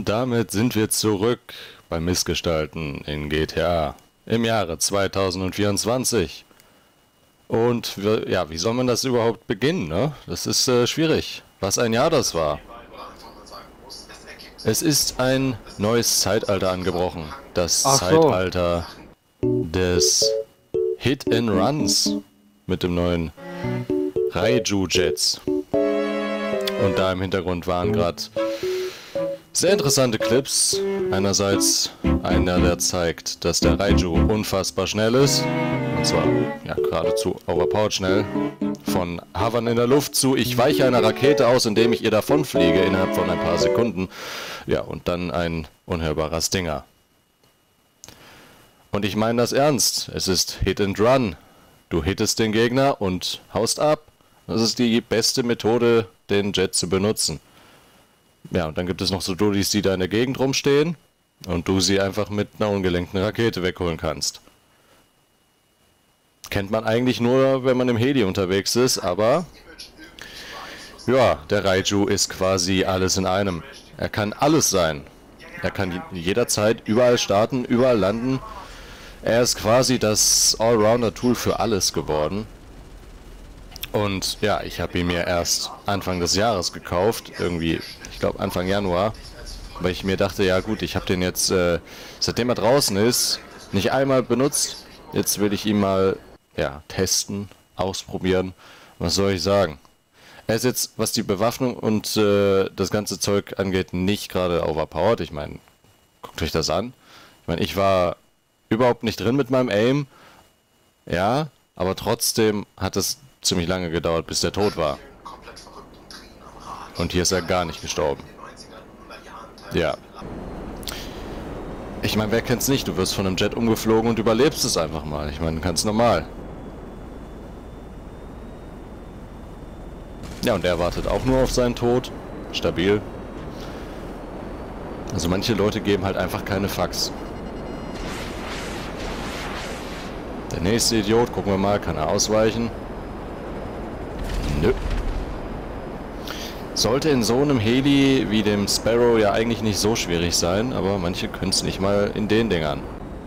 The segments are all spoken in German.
Und damit sind wir zurück beim Missgestalten in GTA im Jahre 2024. Und ja, wie soll man das überhaupt beginnen, ne? Das ist schwierig. Was ein Jahr das war. Es ist ein neues Zeitalter angebrochen. Das Ach so. Zeitalter des Hit and Runs mit dem neuen Raiju Jets. Und da im Hintergrund waren gerade sehr interessante Clips. Einerseits einer, der zeigt, dass der Raiju unfassbar schnell ist. Und zwar, ja, geradezu overpowered schnell. Von Hovern in der Luft zu, ich weiche einer Rakete aus, indem ich ihr davonfliege innerhalb von ein paar Sekunden. Ja, und dann ein unhörbarer Stinger. Und ich meine das ernst. Es ist Hit and Run. Du hittest den Gegner und haust ab. Das ist die beste Methode, den Jet zu benutzen. Ja, und dann gibt es noch so Dullis, die da in der Gegend rumstehen und du sie einfach mit einer ungelenkten Rakete wegholen kannst. Kennt man eigentlich nur, wenn man im Heli unterwegs ist, aber ja, der Raiju ist quasi alles in einem. Er kann alles sein. Er kann jederzeit überall starten, überall landen. Er ist quasi das Allrounder-Tool für alles geworden. Und ja, ich habe ihn mir erst Anfang des Jahres gekauft, irgendwie, ich glaube Anfang Januar, weil ich mir dachte, ja gut, ich habe den jetzt, seitdem er draußen ist, nicht einmal benutzt. Jetzt will ich ihn mal, ja, testen, ausprobieren. Was soll ich sagen? Er ist jetzt, was die Bewaffnung und das ganze Zeug angeht, nicht gerade overpowered. Ich meine, guckt euch das an. Ich meine, ich war überhaupt nicht drin mit meinem Aim. Ja, aber trotzdem hat es ziemlich lange gedauert, bis der tot war. Und hier ist er gar nicht gestorben. Ja. Ich meine, wer kennt's nicht? Du wirst von einem Jet umgeflogen und überlebst es einfach mal. Ich meine, ganz normal. Ja, und er wartet auch nur auf seinen Tod. Stabil. Also manche Leute geben halt einfach keine Fucks. Der nächste Idiot, gucken wir mal, kann er ausweichen? Nö. Sollte in so einem Heli wie dem Sparrow ja eigentlich nicht so schwierig sein, aber manche können es nicht mal in den Dingern.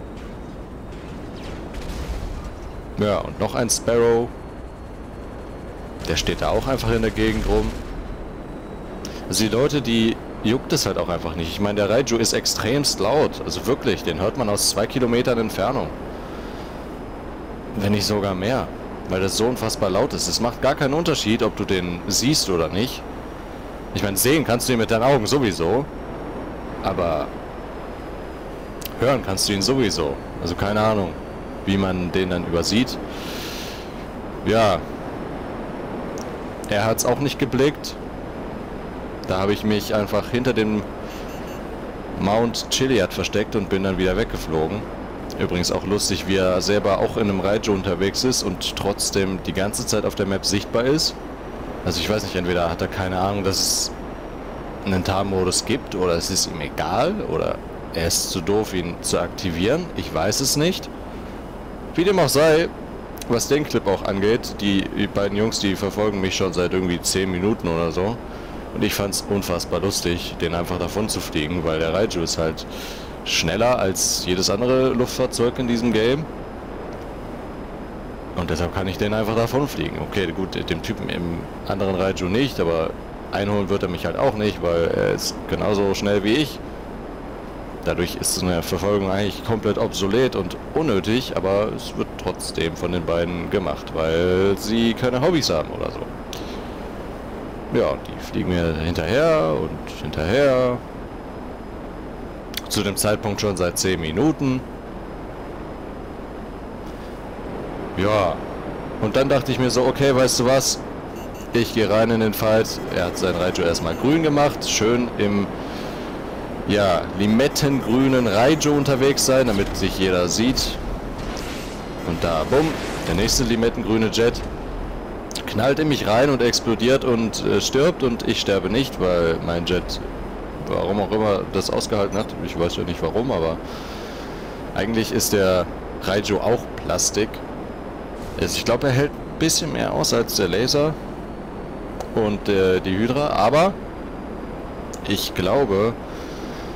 Ja, und noch ein Sparrow. Der steht da auch einfach in der Gegend rum. Also die Leute, die juckt es halt auch einfach nicht. Ich meine, der Raiju ist extremst laut. Also wirklich, den hört man aus 2 Kilometern Entfernung. Wenn nicht sogar mehr. Weil das so unfassbar laut ist. Es macht gar keinen Unterschied, ob du den siehst oder nicht. Ich meine, sehen kannst du ihn mit deinen Augen sowieso. Aber hören kannst du ihn sowieso. Also keine Ahnung, wie man den dann übersieht. Ja. Er hat es auch nicht geblickt. Da habe ich mich einfach hinter dem Mount Chiliad versteckt und bin dann wieder weggeflogen. Übrigens auch lustig, wie er selber auch in einem Raiju unterwegs ist und trotzdem die ganze Zeit auf der Map sichtbar ist. Also ich weiß nicht, entweder hat er keine Ahnung, dass es einen Tarnmodus gibt oder es ist ihm egal oder er ist zu doof, ihn zu aktivieren. Ich weiß es nicht. Wie dem auch sei, was den Clip auch angeht, die beiden Jungs, die verfolgen mich schon seit irgendwie 10 Minuten oder so. Und ich fand es unfassbar lustig, den einfach davon zu fliegen, weil der Raiju ist halt schneller als jedes andere Luftfahrzeug in diesem Game. Und deshalb kann ich den einfach davon fliegen. Okay, gut, dem Typen im anderen Raiju nicht, aber einholen wird er mich halt auch nicht, weil er ist genauso schnell wie ich. Dadurch ist eine Verfolgung eigentlich komplett obsolet und unnötig, aber es wird trotzdem von den beiden gemacht, weil sie keine Hobbys haben oder so. Ja, die fliegen mir hinterher und hinterher. Zu dem Zeitpunkt schon seit 10 Minuten. Ja. Und dann dachte ich mir so, okay, weißt du was? Ich gehe rein in den Fight. Er hat sein Raiju erstmal grün gemacht. Schön im, ja, limettengrünen Raiju unterwegs sein, damit sich jeder sieht. Und da, bumm, der nächste limettengrüne Jet knallt in mich rein und explodiert und stirbt. Und ich sterbe nicht, weil mein Jet, warum auch immer, das ausgehalten hat. Ich weiß ja nicht warum, aber eigentlich ist der Raiju auch Plastik. Ich glaube, er hält ein bisschen mehr aus als der Laser und die Hydra, aber ich glaube,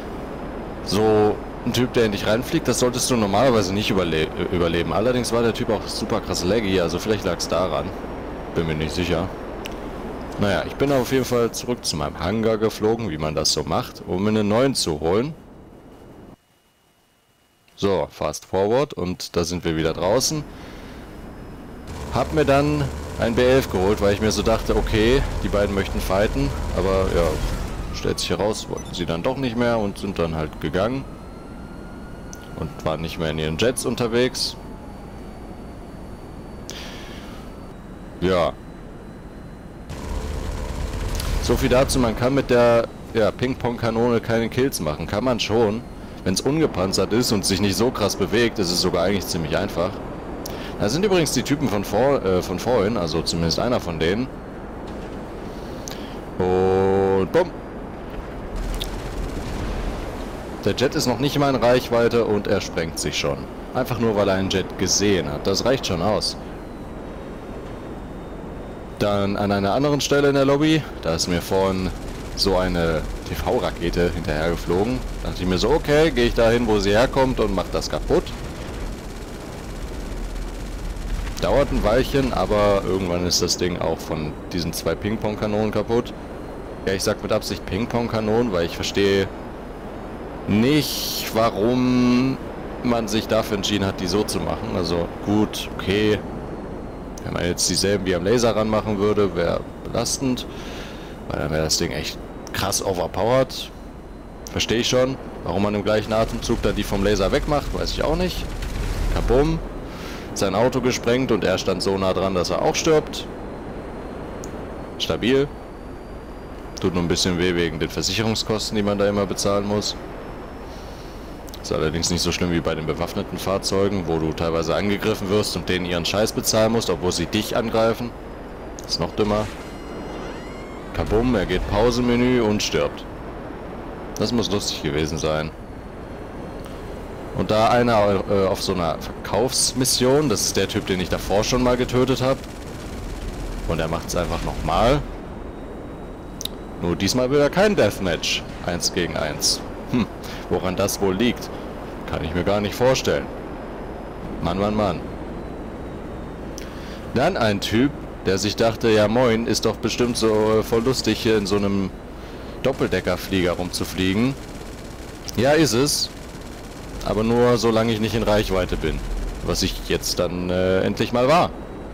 So ein Typ, der in dich reinfliegt, das solltest du normalerweise nicht überleben. Allerdings war der Typ auch super krass laggy, also vielleicht lag es daran. Bin mir nicht sicher. Naja, ich bin auf jeden Fall zurück zu meinem Hangar geflogen, wie man das so macht, um mir einen neuen zu holen. So, fast forward und da sind wir wieder draußen. Hab mir dann ein B11 geholt, weil ich mir so dachte, okay, die beiden möchten fighten, aber ja, stellt sich heraus, wollten sie dann doch nicht mehr und sind dann halt gegangen. Und waren nicht mehr in ihren Jets unterwegs. Ja. So viel dazu, man kann mit der Ping-Pong-Kanone keine Kills machen. Kann man schon. Wenn es ungepanzert ist und sich nicht so krass bewegt, ist es sogar eigentlich ziemlich einfach. Da sind übrigens die Typen von vorhin, also zumindest einer von denen. Und bumm. Der Jet ist noch nicht mal in Reichweite und er sprengt sich schon. Einfach nur, weil er einen Jet gesehen hat. Das reicht schon aus. Dann an einer anderen Stelle in der Lobby, da ist mir vorhin so eine TV-Rakete hinterhergeflogen. Da dachte ich mir so, okay, gehe ich dahin, wo sie herkommt und mach das kaputt. Dauert ein Weilchen, aber irgendwann ist das Ding auch von diesen 2 Ping-Pong-Kanonen kaputt. Ja, ich sag mit Absicht Ping-Pong-Kanonen, weil ich verstehe nicht, warum man sich dafür entschieden hat, die so zu machen. Also gut, okay. Wenn man jetzt dieselben wie am Laser ranmachen würde, wäre belastend. Weil dann wäre das Ding echt krass overpowered. Verstehe ich schon. Warum man im gleichen Atemzug dann die vom Laser wegmacht, weiß ich auch nicht. Kabum. Sein Auto gesprengt und er stand so nah dran, dass er auch stirbt. Stabil. Tut nur ein bisschen weh wegen den Versicherungskosten, die man da immer bezahlen muss. Ist allerdings nicht so schlimm wie bei den bewaffneten Fahrzeugen, wo du teilweise angegriffen wirst und denen ihren Scheiß bezahlen musst, obwohl sie dich angreifen. Ist noch dümmer. Kabum, er geht Pause-Menü und stirbt. Das muss lustig gewesen sein. Und da einer auf so einer Verkaufsmission, das ist der Typ, den ich davor schon mal getötet habe. Und er macht es einfach nochmal. Nur diesmal will er kein Deathmatch. 1 gegen 1. Woran das wohl liegt, kann ich mir gar nicht vorstellen. Mann, Mann, Mann. Dann ein Typ, der sich dachte, ja moin, ist doch bestimmt so voll lustig, hier in so einem Doppeldeckerflieger rumzufliegen. Ja, ist es. Aber nur, solange ich nicht in Reichweite bin. Was ich jetzt dann endlich mal war.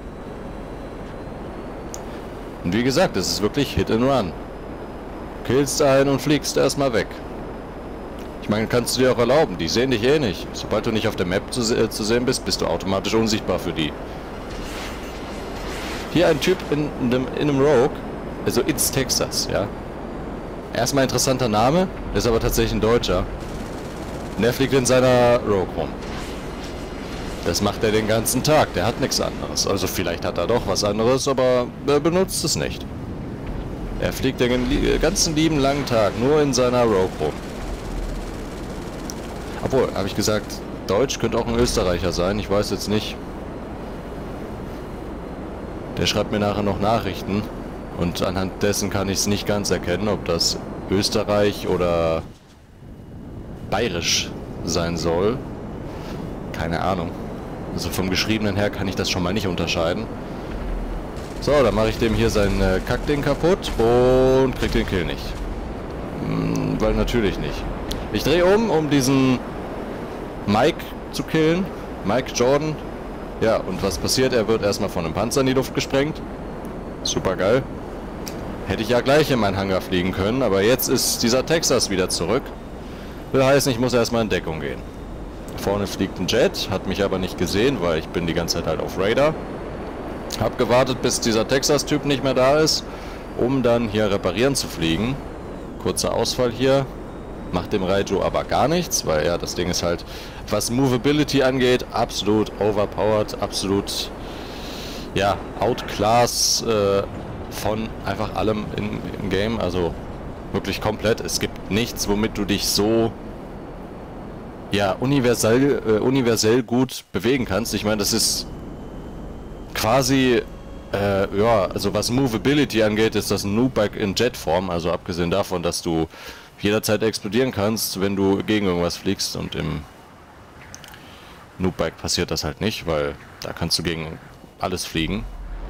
Und wie gesagt, es ist wirklich Hit and Run. Killst einen und fliegst erstmal weg. Ich meine, kannst du dir auch erlauben, die sehen dich eh nicht. Sobald du nicht auf der Map zu sehen bist, bist du automatisch unsichtbar für die. Hier ein Typ in einem Rogue, also It's Texas, ja. Erstmal interessanter Name, ist aber tatsächlich ein Deutscher. Und der fliegt in seiner Rogue rum. Das macht er den ganzen Tag, der hat nichts anderes. Also vielleicht hat er doch was anderes, aber er benutzt es nicht. Er fliegt den ganzen lieben langen Tag nur in seiner Rogue rum. Obwohl, habe ich gesagt, Deutsch könnte auch ein Österreicher sein, ich weiß jetzt nicht. Der schreibt mir nachher noch Nachrichten und anhand dessen kann ich es nicht ganz erkennen, ob das Österreich oder Bayerisch sein soll. Keine Ahnung. Also vom Geschriebenen her kann ich das schon mal nicht unterscheiden. So, dann mache ich dem hier sein Kackding kaputt und krieg den Kill nicht. Weil natürlich nicht. Ich drehe um diesen Mike zu killen. Mike Jordan. Ja, und was passiert? Er wird erstmal von einem Panzer in die Luft gesprengt. Super geil. Hätte ich ja gleich in meinen Hangar fliegen können, aber jetzt ist dieser Texas wieder zurück. Will heißen, ich muss erstmal in Deckung gehen. Vorne fliegt ein Jet, hat mich aber nicht gesehen, weil ich bin die ganze Zeit halt auf Radar. Hab gewartet, bis dieser Texas-Typ nicht mehr da ist, um dann hier reparieren zu fliegen. Kurzer Ausfall hier. Macht dem Raiju aber gar nichts, weil ja, das Ding ist halt, was Movability angeht, absolut overpowered, absolut, ja, outclass von einfach allem im Game, also wirklich komplett. Es gibt nichts, womit du dich so, ja, universell gut bewegen kannst. Ich meine, das ist quasi, ja, also was Movability angeht, ist das ein Noob-Bike in Jetform, also abgesehen davon, dass du jederzeit explodieren kannst, wenn du gegen irgendwas fliegst. Und im Noobbike passiert das halt nicht, weil da kannst du gegen alles fliegen.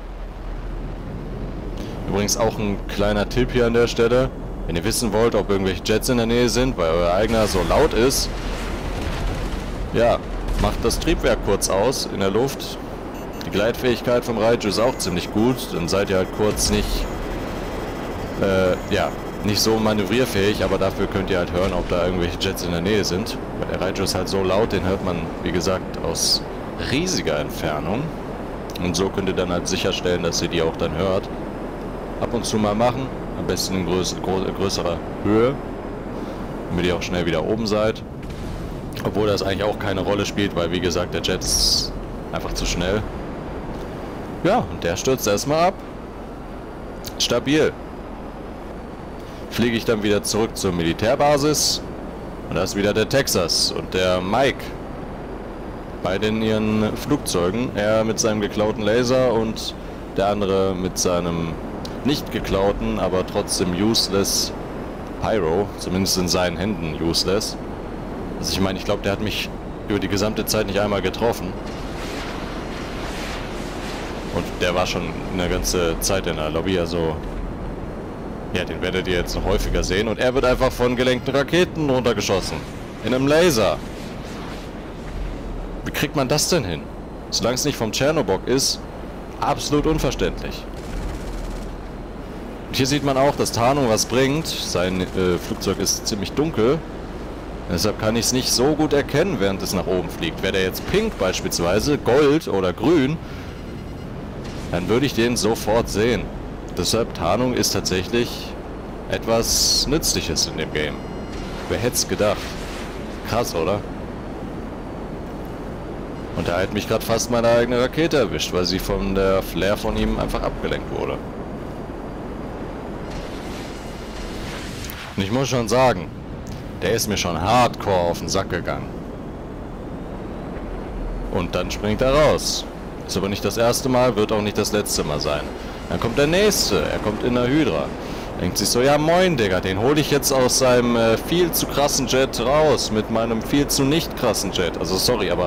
Übrigens auch ein kleiner Tipp hier an der Stelle. Wenn ihr wissen wollt, ob irgendwelche Jets in der Nähe sind, weil euer eigener so laut ist, ja, macht das Triebwerk kurz aus in der Luft. Die Gleitfähigkeit vom Raiju ist auch ziemlich gut. Dann seid ihr halt kurz nicht, ja, nicht so manövrierfähig, aber dafür könnt ihr halt hören, ob da irgendwelche Jets in der Nähe sind. Weil der Raiju ist halt so laut, den hört man, wie gesagt, aus riesiger Entfernung. Und so könnt ihr dann halt sicherstellen, dass ihr die auch dann hört. Ab und zu mal machen, am besten in größerer Höhe, damit ihr auch schnell wieder oben seid. Obwohl das eigentlich auch keine Rolle spielt, weil wie gesagt, der Jet ist einfach zu schnell. Ja, und der stürzt erstmal ab. Stabil. Fliege ich dann wieder zurück zur Militärbasis. Und da ist wieder der Texas und der Mike. Beide in ihren Flugzeugen. Er mit seinem geklauten Laser und der andere mit seinem nicht geklauten, aber trotzdem useless Pyro. Zumindest in seinen Händen useless. Also ich meine, ich glaube, der hat mich über die gesamte Zeit nicht einmal getroffen. Und der war schon eine ganze Zeit in der Lobby, also... Ja, den werdet ihr jetzt noch häufiger sehen. Und er wird einfach von gelenkten Raketen runtergeschossen. In einem Laser. Wie kriegt man das denn hin? Solange es nicht vom Tschernobog ist, absolut unverständlich. Und hier sieht man auch, dass Tarnung was bringt. Sein Flugzeug ist ziemlich dunkel. Deshalb kann ich es nicht so gut erkennen, während es nach oben fliegt. Wäre der jetzt pink beispielsweise, gold oder grün, dann würde ich den sofort sehen. Deshalb Tarnung ist tatsächlich etwas Nützliches in dem Game. Wer hätte es gedacht? Krass, oder? Und da hat mich gerade fast meine eigene Rakete erwischt, weil sie von der Flare von ihm einfach abgelenkt wurde. Und ich muss schon sagen, der ist mir schon hardcore auf den Sack gegangen. Und dann springt er raus. Ist aber nicht das erste Mal, wird auch nicht das letzte Mal sein. Dann kommt der nächste, er kommt in der Hydra. Denkt sich so, ja moin Digga, den hole ich jetzt aus seinem viel zu krassen Jet raus, mit meinem viel zu nicht krassen Jet. Also sorry, aber...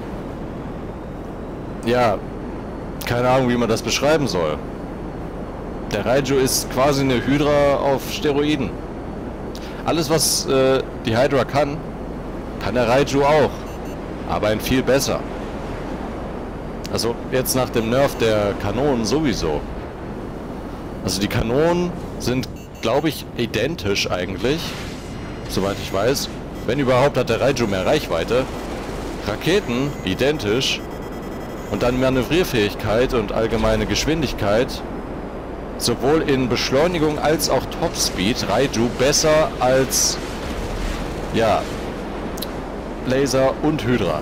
Ja, keine Ahnung, wie man das beschreiben soll. Der Raiju ist quasi eine Hydra auf Steroiden. Alles, was die Hydra kann der Raiju auch. Aber ein viel besser. Also jetzt nach dem Nerf der Kanonen sowieso. Also die Kanonen sind, glaube ich, identisch eigentlich. Soweit ich weiß. Wenn überhaupt, hat der Raiju mehr Reichweite. Raketen identisch. Und dann Manövrierfähigkeit und allgemeine Geschwindigkeit. Sowohl in Beschleunigung als auch Topspeed. Raiju besser als... Ja... Laser und Hydra.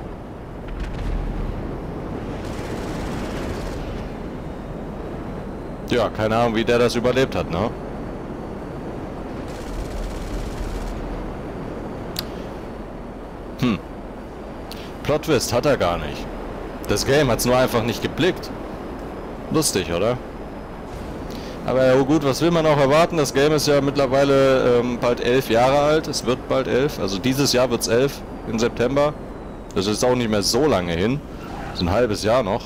Ja, keine Ahnung, wie der das überlebt hat, ne? Plot Twist hat er gar nicht. Das Game hat's nur einfach nicht geblickt. Lustig, oder? Aber ja gut, was will man auch erwarten? Das Game ist ja mittlerweile bald 11 Jahre alt. Es wird bald 11. Also dieses Jahr wird's 11 im September. Das ist auch nicht mehr so lange hin. Das ist ein halbes Jahr noch.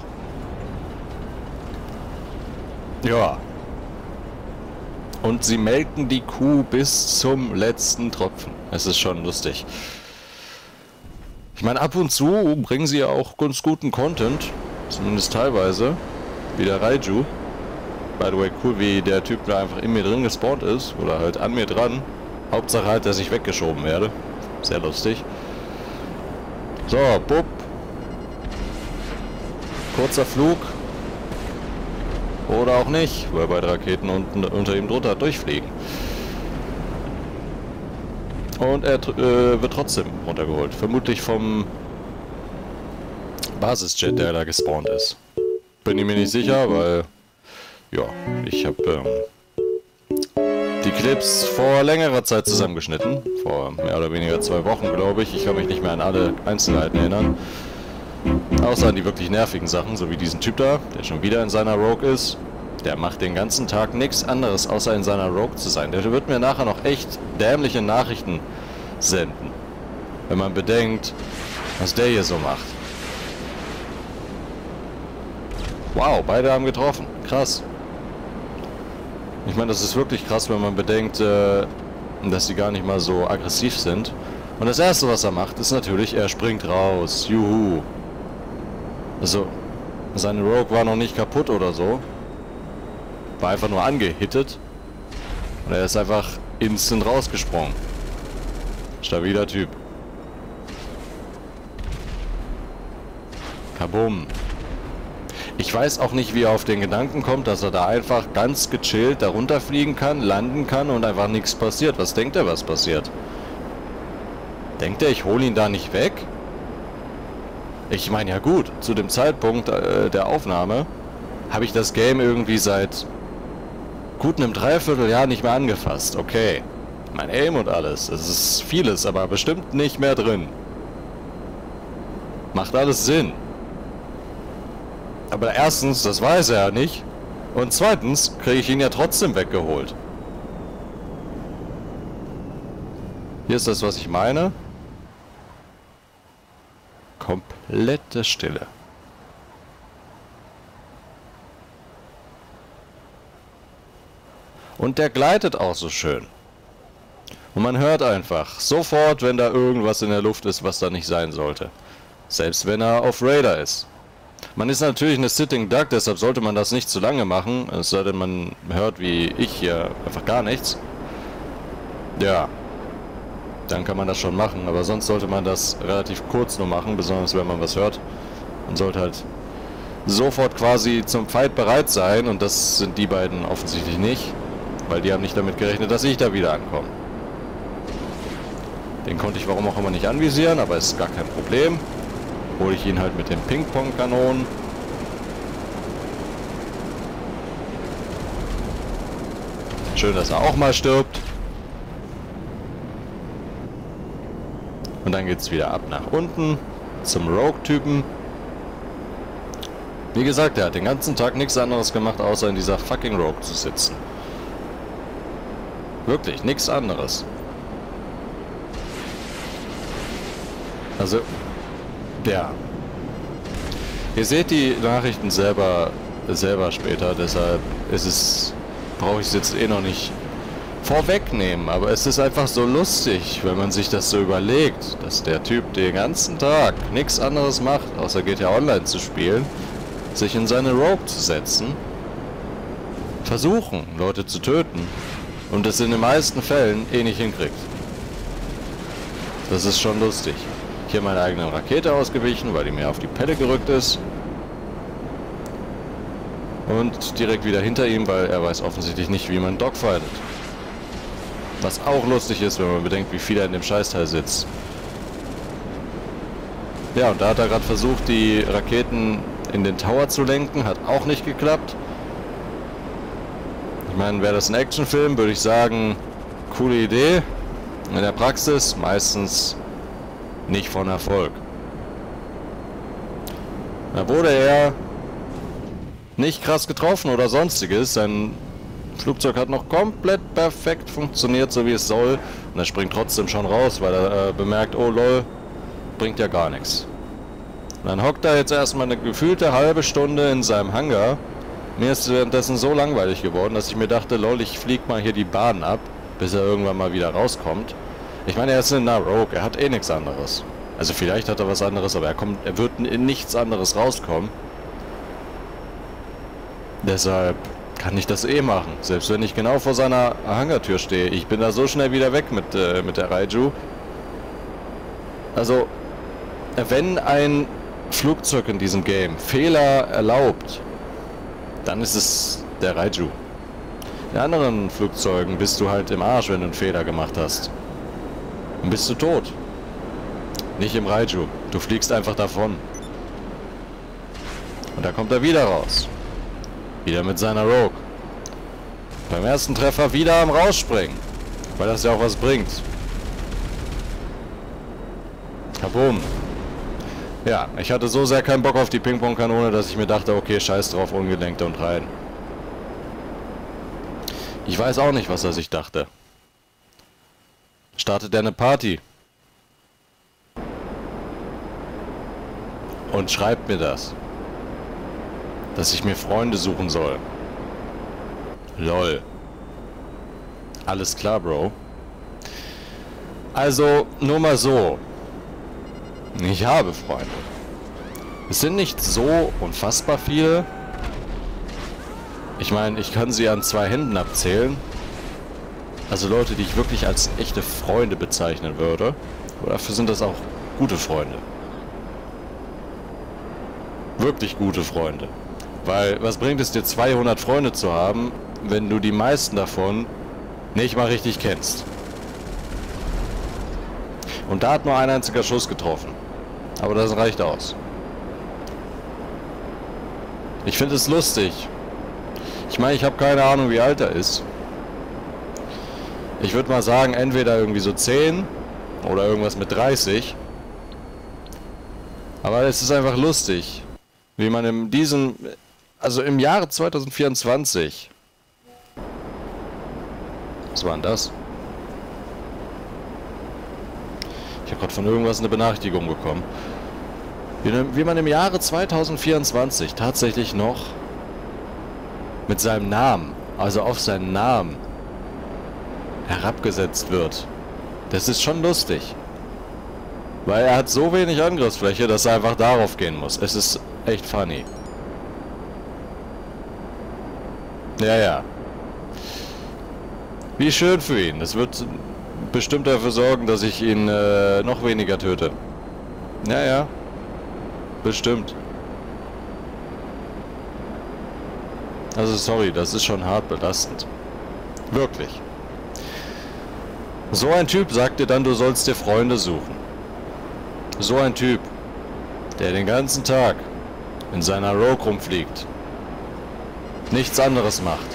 Ja. Und sie melken die Kuh bis zum letzten Tropfen. Es ist schon lustig. Ich meine, ab und zu bringen sie ja auch ganz guten Content. Zumindest teilweise. Wie der Raiju. By the way, cool, wie der Typ da einfach in mir drin gespawnt ist. Oder halt an mir dran. Hauptsache halt, dass ich weggeschoben werde. Sehr lustig. So, bupp. Kurzer Flug. Oder auch nicht, weil beide Raketen unten unter ihm drunter durchfliegen. Und er wird trotzdem runtergeholt. Vermutlich vom Basisjet, der da gespawnt ist. Bin ich mir nicht sicher, weil... Ja, ich habe die Clips vor längerer Zeit zusammengeschnitten. Vor mehr oder weniger 2 Wochen, glaube ich. Ich kann mich nicht mehr an alle Einzelheiten erinnern. Außer an die wirklich nervigen Sachen, so wie diesen Typ da, der schon wieder in seiner Rogue ist. Der macht den ganzen Tag nichts anderes, außer in seiner Rogue zu sein. Der wird mir nachher noch echt dämliche Nachrichten senden. Wenn man bedenkt, was der hier so macht. Wow, beide haben getroffen. Krass. Ich meine, das ist wirklich krass, wenn man bedenkt, dass sie gar nicht mal so aggressiv sind. Und das erste, was er macht, ist natürlich, er springt raus. Juhu. Also, seine Rogue war noch nicht kaputt oder so. War einfach nur angehittet. Und er ist einfach instant rausgesprungen. Stabiler Typ. Kabum. Ich weiß auch nicht, wie er auf den Gedanken kommt, dass er da einfach ganz gechillt da runterfliegen kann, landen kann und einfach nichts passiert. Was denkt er, was passiert? Denkt er, ich hole ihn da nicht weg? Ich meine, ja gut, zu dem Zeitpunkt der Aufnahme habe ich das Game irgendwie seit gut einem Dreivierteljahr nicht mehr angefasst. Okay, mein Aim und alles, es ist vieles, aber bestimmt nicht mehr drin. Macht alles Sinn. Aber erstens, das weiß er ja nicht. Und zweitens, kriege ich ihn ja trotzdem weggeholt. Hier ist das, was ich meine. Komplette Stille. Und der gleitet auch so schön. Und man hört einfach sofort, wenn da irgendwas in der Luft ist, was da nicht sein sollte. Selbst wenn er auf Radar ist. Man ist natürlich eine Sitting Duck, deshalb sollte man das nicht zu lange machen. Es sei denn, man hört wie ich hier einfach gar nichts. Ja. Dann kann man das schon machen, aber sonst sollte man das relativ kurz nur machen, besonders wenn man was hört. Man sollte halt sofort quasi zum Fight bereit sein und das sind die beiden offensichtlich nicht, weil die haben nicht damit gerechnet, dass ich da wieder ankomme. Den konnte ich warum auch immer nicht anvisieren, aber ist gar kein Problem. Hole ich ihn halt mit den Ping-Pong-Kanonen. Schön, dass er auch mal stirbt. Und dann geht's wieder ab nach unten zum Rogue-Typen. Wie gesagt, er hat den ganzen Tag nichts anderes gemacht, außer in dieser fucking Rogue zu sitzen. Wirklich, nichts anderes. Also, ja. Ihr seht die Nachrichten selber später, deshalb brauche ich es jetzt eh noch nicht vorwegnehmen, aber es ist einfach so lustig, wenn man sich das so überlegt, dass der Typ den ganzen Tag nichts anderes macht, außer GTA Online zu spielen, sich in seine Rogue zu setzen, versuchen, Leute zu töten und es in den meisten Fällen eh nicht hinkriegt. Das ist schon lustig. Hier meine eigene Rakete ausgewichen, weil die mir auf die Pelle gerückt ist. Und direkt wieder hinter ihm, weil er weiß offensichtlich nicht, wie man dogfightet. Was auch lustig ist, wenn man bedenkt, wie viel er in dem Scheißteil sitzt. Ja, und da hat er gerade versucht, die Raketen in den Tower zu lenken. Hat auch nicht geklappt. Ich meine, wäre das ein Actionfilm, würde ich sagen, coole Idee. In der Praxis meistens nicht von Erfolg. Da wurde er nicht krass getroffen oder sonstiges. Sein Flugzeug hat noch komplett perfekt funktioniert, so wie es soll. Und er springt trotzdem schon raus, weil er bemerkt, oh lol, bringt ja gar nichts. Und dann hockt er jetzt erstmal eine gefühlte halbe Stunde in seinem Hangar. Mir ist währenddessen so langweilig geworden, dass ich mir dachte, lol, ich flieg mal hier die Bahn ab, bis er irgendwann mal wieder rauskommt. Ich meine, er ist in einer Rogue, er hat eh nichts anderes. Also vielleicht hat er was anderes, aber er wird in nichts anderes rauskommen. Deshalb kann ich das eh machen, selbst wenn ich genau vor seiner Hangartür stehe. Ich bin da so schnell wieder weg mit der Raiju. Also, wenn ein Flugzeug in diesem Game Fehler erlaubt, dann ist es der Raiju. In anderen Flugzeugen bist du halt im Arsch, wenn du einen Fehler gemacht hast. Dann bist du tot. Nicht im Raiju. Du fliegst einfach davon. Und da kommt er wieder raus. Wieder mit seiner Rogue. Beim ersten Treffer wieder am Rausspringen. Weil das ja auch was bringt. Kabum. Ja, ich hatte so sehr keinen Bock auf die Ping-Pong-Kanone, dass ich mir dachte, okay, scheiß drauf, ungelenkt und rein. Ich weiß auch nicht, was er sich dachte. Startet er eine Party? Und schreibt mir das. Dass ich mir Freunde suchen soll. Lol. Alles klar, Bro. Also, nur mal so. Ich habe Freunde. Es sind nicht so unfassbar viele. Ich meine, ich kann sie an 2 Händen abzählen. Also Leute, die ich wirklich als echte Freunde bezeichnen würde. Aber dafür sind das auch gute Freunde. Wirklich gute Freunde. Weil, was bringt es dir 200 Freunde zu haben, wenn du die meisten davon nicht mal richtig kennst? Und da hat nur ein einziger Schuss getroffen. Aber das reicht aus. Ich finde es lustig. Ich meine, ich habe keine Ahnung, wie alt er ist. Ich würde mal sagen, entweder irgendwie so 10 oder irgendwas mit 30. Aber es ist einfach lustig, wie man also im Jahre 2024. Was war denn das? Ich habe gerade von irgendwas eine Benachrichtigung bekommen. Wie man im Jahre 2024 tatsächlich noch mit seinem Namen, also auf seinen Namen, herabgesetzt wird. Das ist schon lustig. Weil er hat so wenig Angriffsfläche, dass er einfach darauf gehen muss. Es ist echt funny. Ja, ja. Wie schön für ihn. Das wird bestimmt dafür sorgen, dass ich ihn noch weniger töte. Ja, ja. Bestimmt. Also sorry, das ist schon hart belastend. Wirklich. So ein Typ sagt dir dann, du sollst dir Freunde suchen. So ein Typ, der den ganzen Tag in seiner Rogue rumfliegt. Nichts anderes macht.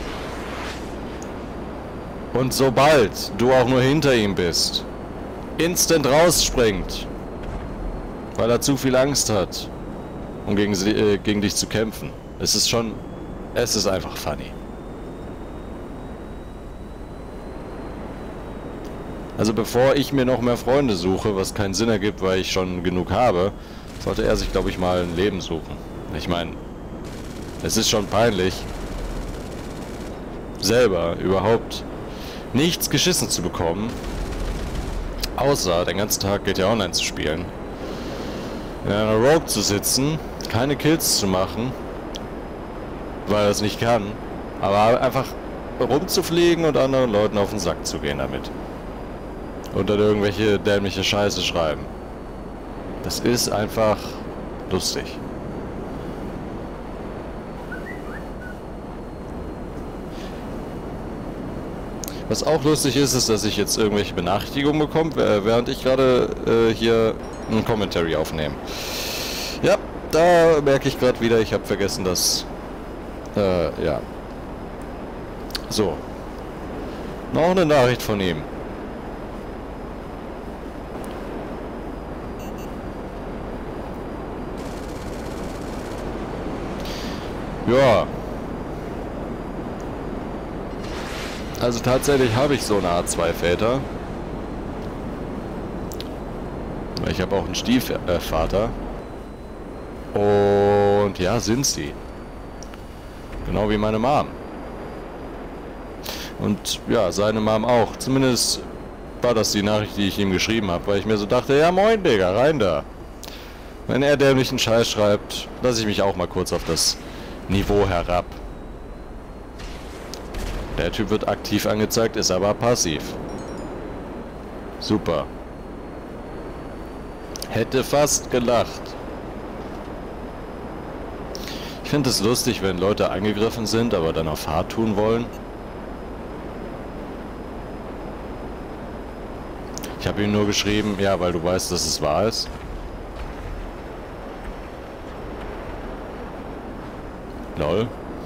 Und sobald du auch nur hinter ihm bist, instant rausspringt, weil er zu viel Angst hat, um gegen dich zu kämpfen. Es ist einfach funny. Also bevor ich mir noch mehr Freunde suche, was keinen Sinn ergibt, weil ich schon genug habe, sollte er sich, glaube ich, mal ein Leben suchen. Ich meine, es ist schon peinlich, selber überhaupt nichts geschissen zu bekommen, außer den ganzen Tag GTA Online zu spielen, in einer Rogue zu sitzen, keine Kills zu machen, weil er es nicht kann, aber einfach rumzufliegen und anderen Leuten auf den Sack zu gehen damit. Und dann irgendwelche dämliche Scheiße schreiben. Das ist einfach lustig. Was auch lustig ist, ist, dass ich jetzt irgendwelche Benachrichtigungen bekomme, während ich gerade hier ein Commentary aufnehme. Ja, da merke ich gerade wieder, ich habe vergessen, dass... ja. So. Noch eine Nachricht von ihm. Ja. Also tatsächlich habe ich so eine Art Zweifväter. Ich habe auch einen Stiefvater. Und ja, sind sie. Genau wie meine Mom. Und ja, seine Mom auch. Zumindest war das die Nachricht, die ich ihm geschrieben habe, weil ich mir so dachte, ja moin Digga, rein da. Wenn er dämlichen Scheiß schreibt, lasse ich mich auch mal kurz auf das Niveau herab. Der Typ wird aktiv angezeigt, ist aber passiv. Super. Hätte fast gelacht. Ich finde es lustig, wenn Leute angegriffen sind, aber dann auf hart tun wollen. Ich habe ihm nur geschrieben, ja, weil du weißt, dass es wahr ist. Lol.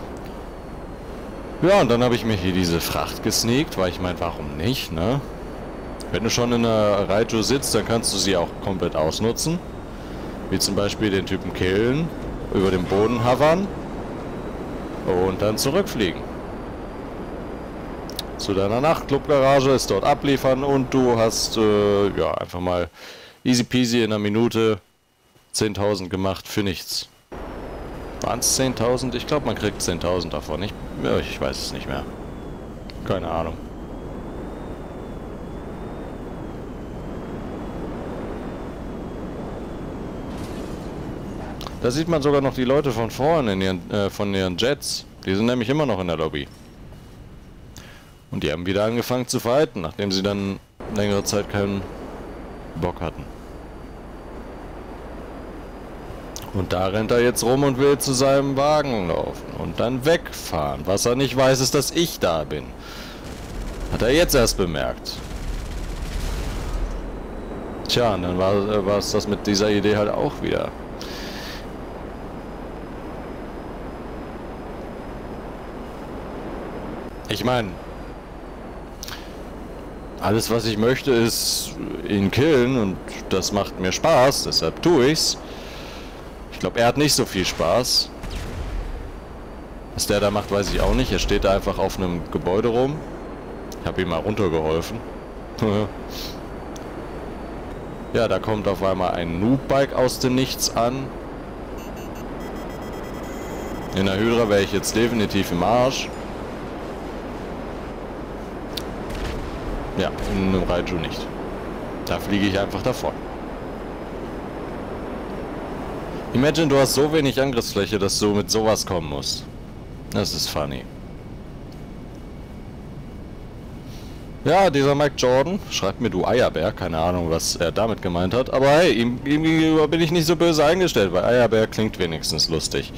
Ja, und dann habe ich mir hier diese Fracht gesneakt, weil ich meine, warum nicht, ne? Wenn du schon in einer Raiju sitzt, dann kannst du sie auch komplett ausnutzen. Wie zum Beispiel den Typen killen, über den Boden hovern und dann zurückfliegen. zu deiner Nachtclub-Garage, es dort abliefern und du hast, ja, einfach mal easy peasy in einer Minute 10.000 gemacht für nichts. Waren es 10.000? Ich glaube, man kriegt 10.000 davon. Ich weiß es nicht mehr. Keine Ahnung. Da sieht man sogar noch die Leute von vorne in von ihren Jets. Die sind nämlich immer noch in der Lobby. Und die haben wieder angefangen zu fighten, nachdem sie dann längere Zeit keinen Bock hatten. Und da rennt er jetzt rum und will zu seinem Wagen laufen und dann wegfahren. Was er nicht weiß, ist, dass ich da bin. Hat er jetzt erst bemerkt. Tja, und dann war es das mit dieser Idee halt auch wieder. Ich meine, alles was ich möchte ist ihn killen und das macht mir Spaß, deshalb tue ich's. Ich glaube, er hat nicht so viel Spaß. Was der da macht, weiß ich auch nicht. Er steht da einfach auf einem Gebäude rum. Ich habe ihm mal runtergeholfen. Ja, da kommt auf einmal ein Noob-Bike aus dem Nichts an. In der Hydra wäre ich jetzt definitiv im Arsch. Ja, in einem Raiju nicht. Da fliege ich einfach davon. Imagine, du hast so wenig Angriffsfläche, dass du mit sowas kommen musst. Das ist funny. Ja, dieser Mike Jordan schreibt mir, du Eierbär. Keine Ahnung, was er damit gemeint hat. Aber hey, ihm gegenüber bin ich nicht so böse eingestellt, weil Eierbär klingt wenigstens lustig.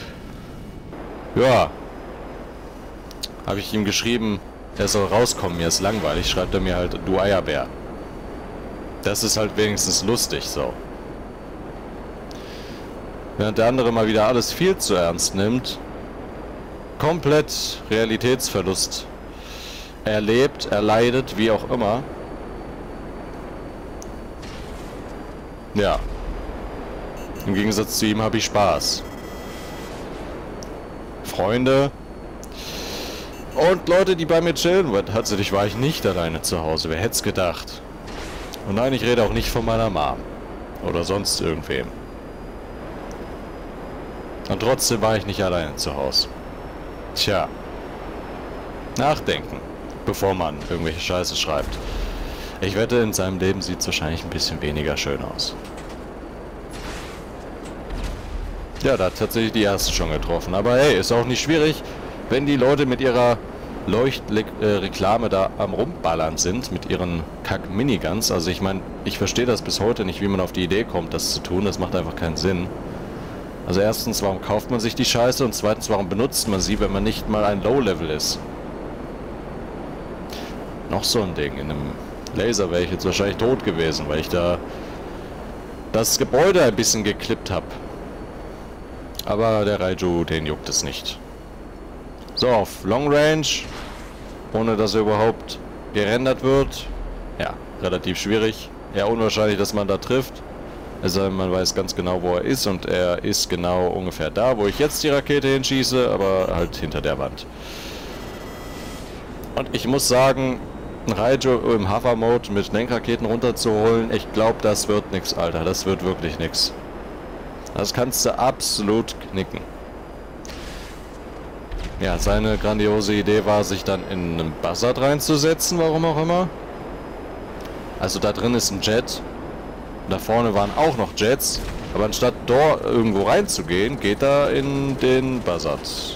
Ja. Habe ich ihm geschrieben, er soll rauskommen, mir ist langweilig. Schreibt er mir halt, du Eierbär. Das ist halt wenigstens lustig, so. Während der andere mal wieder alles viel zu ernst nimmt. Komplett Realitätsverlust erlebt, erleidet, wie auch immer. Ja. Im Gegensatz zu ihm habe ich Spaß. Freunde. Und Leute, die bei mir chillen. Tatsächlich war ich nicht alleine zu Hause. Wer hätte es gedacht? Und nein, ich rede auch nicht von meiner Mom. Oder sonst irgendwem. Und trotzdem war ich nicht alleine zu Hause. Tja. Nachdenken, bevor man irgendwelche Scheiße schreibt. Ich wette, in seinem Leben sieht es wahrscheinlich ein bisschen weniger schön aus. Ja, da hat tatsächlich die erste schon getroffen. Aber hey, ist auch nicht schwierig, wenn die Leute mit ihrer Leuchtreklame da am Rumballern sind, mit ihren Kack-Miniguns. Also ich meine, ich verstehe das bis heute nicht, wie man auf die Idee kommt, das zu tun. Das macht einfach keinen Sinn. Also erstens, warum kauft man sich die Scheiße? Und zweitens, warum benutzt man sie, wenn man nicht mal ein Low-Level ist? Noch so ein Ding. In einem Laser wäre ich jetzt wahrscheinlich tot gewesen, weil ich da das Gebäude ein bisschen geklippt habe. Aber der Raiju, den juckt es nicht. So, auf Long Range, ohne dass er überhaupt gerendert wird. Ja, relativ schwierig. Eher unwahrscheinlich, dass man da trifft. Also man weiß ganz genau, wo er ist und er ist genau ungefähr da, wo ich jetzt die Rakete hinschieße, aber halt hinter der Wand. Und ich muss sagen, ein Raiju im Hover-Mode mit Lenkraketen runterzuholen, ich glaube, das wird nix, Alter. Das wird wirklich nix. Das kannst du absolut knicken. Ja, seine grandiose Idee war, sich dann in einen Buzzard reinzusetzen, warum auch immer. Also da drin ist ein Jet. Da vorne waren auch noch Jets, aber anstatt dort irgendwo reinzugehen, geht er in den Buzzard.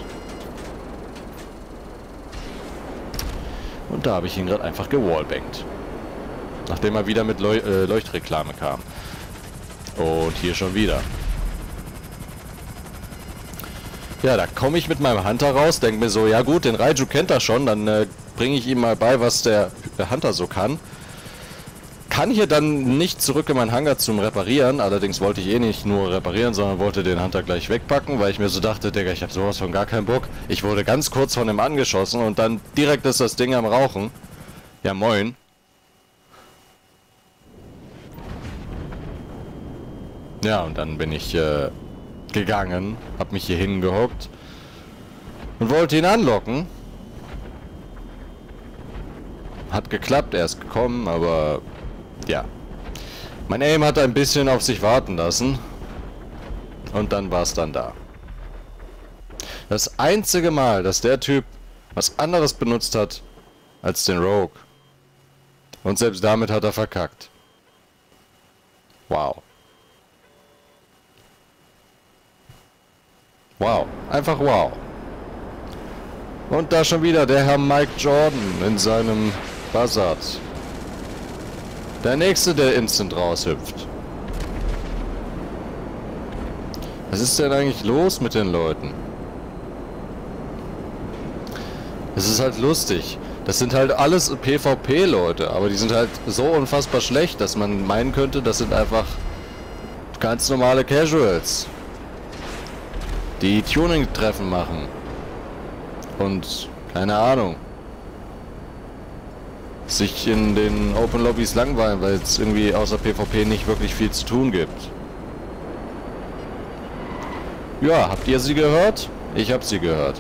Und da habe ich ihn gerade einfach gewallbangt. Nachdem er wieder mit Leuchtreklame kam. Und hier schon wieder. Ja, da komme ich mit meinem Hunter raus, denke mir so, ja gut, den Raiju kennt er schon, dann bringe ich ihm mal bei, was der Hunter so kann. Kann hier dann nicht zurück in meinen Hangar zum Reparieren, allerdings wollte ich eh nicht nur reparieren, sondern wollte den Hunter gleich wegpacken, weil ich mir so dachte, Digga, ich habe sowas von gar keinen Bock. Ich wurde ganz kurz von ihm angeschossen und dann direkt ist das Ding am Rauchen. Ja, moin. Ja, und dann bin ich gegangen, hab mich hier hingehockt und wollte ihn anlocken. hat geklappt, er ist gekommen, aber ja. Mein Aim hat ein bisschen auf sich warten lassen. Und dann war es dann da. Das einzige Mal, dass der Typ was anderes benutzt hat als den Rogue. Und selbst damit hat er verkackt. Wow. Wow. Einfach wow. Und da schon wieder der Herr Mike Jordan in seinem Buzzard. Der nächste, der instant raushüpft. Was ist denn eigentlich los mit den Leuten? Es ist halt lustig. Das sind halt alles PvP-Leute, aber die sind halt so unfassbar schlecht, dass man meinen könnte, das sind einfach ganz normale Casuals, die Tuning-Treffen machen. Und, keine Ahnung, sich in den Open Lobbys langweilen, weil es irgendwie außer PvP nicht wirklich viel zu tun gibt. Ja, habt ihr sie gehört? Ich hab sie gehört.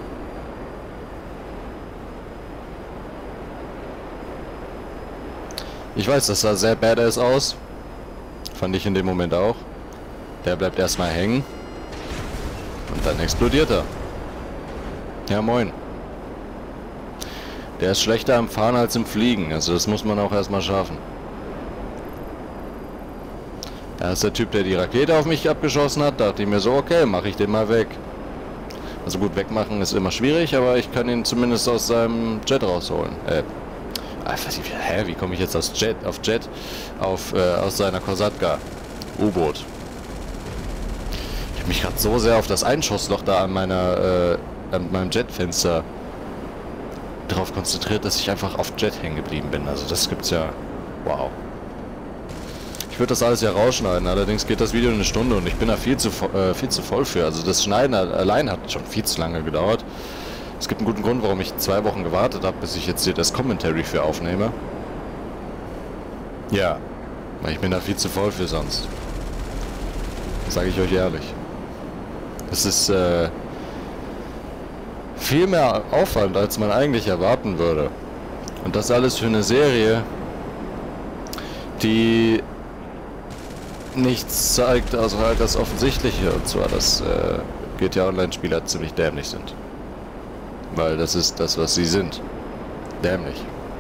Ich weiß, das sah sehr badass aus. Fand ich in dem Moment auch. Der bleibt erstmal hängen. Und dann explodiert er. Ja, moin. Der ist schlechter am Fahren als im Fliegen. Also das muss man auch erstmal schaffen. Da ist der Typ, der die Rakete auf mich abgeschossen hat. Dachte ich mir so, okay, mache ich den mal weg. Also gut, wegmachen ist immer schwierig, aber ich kann ihn zumindest aus seinem Jet rausholen. Wie komme ich jetzt aus seiner Kosatka U-Boot? Ich habe mich gerade so sehr auf das Einschussloch da an meinem Jetfenster drauf konzentriert, dass ich einfach auf Jet hängen geblieben bin. Also das gibt's ja. Wow. Ich würde das alles ja rausschneiden, allerdings geht das Video eine Stunde und ich bin da viel zu voll für. Also das Schneiden allein hat schon viel zu lange gedauert. Es gibt einen guten Grund, warum ich 2 Wochen gewartet habe, bis ich jetzt hier das Commentary für aufnehme. Ja, weil ich bin da viel zu voll für sonst. Sage ich euch ehrlich. Es ist viel mehr Aufwand, als man eigentlich erwarten würde. Und das alles für eine Serie, die nichts zeigt, außer halt das Offensichtliche, und zwar, dass GTA-Online-Spieler ziemlich dämlich sind. Weil das ist das, was sie sind. Dämlich.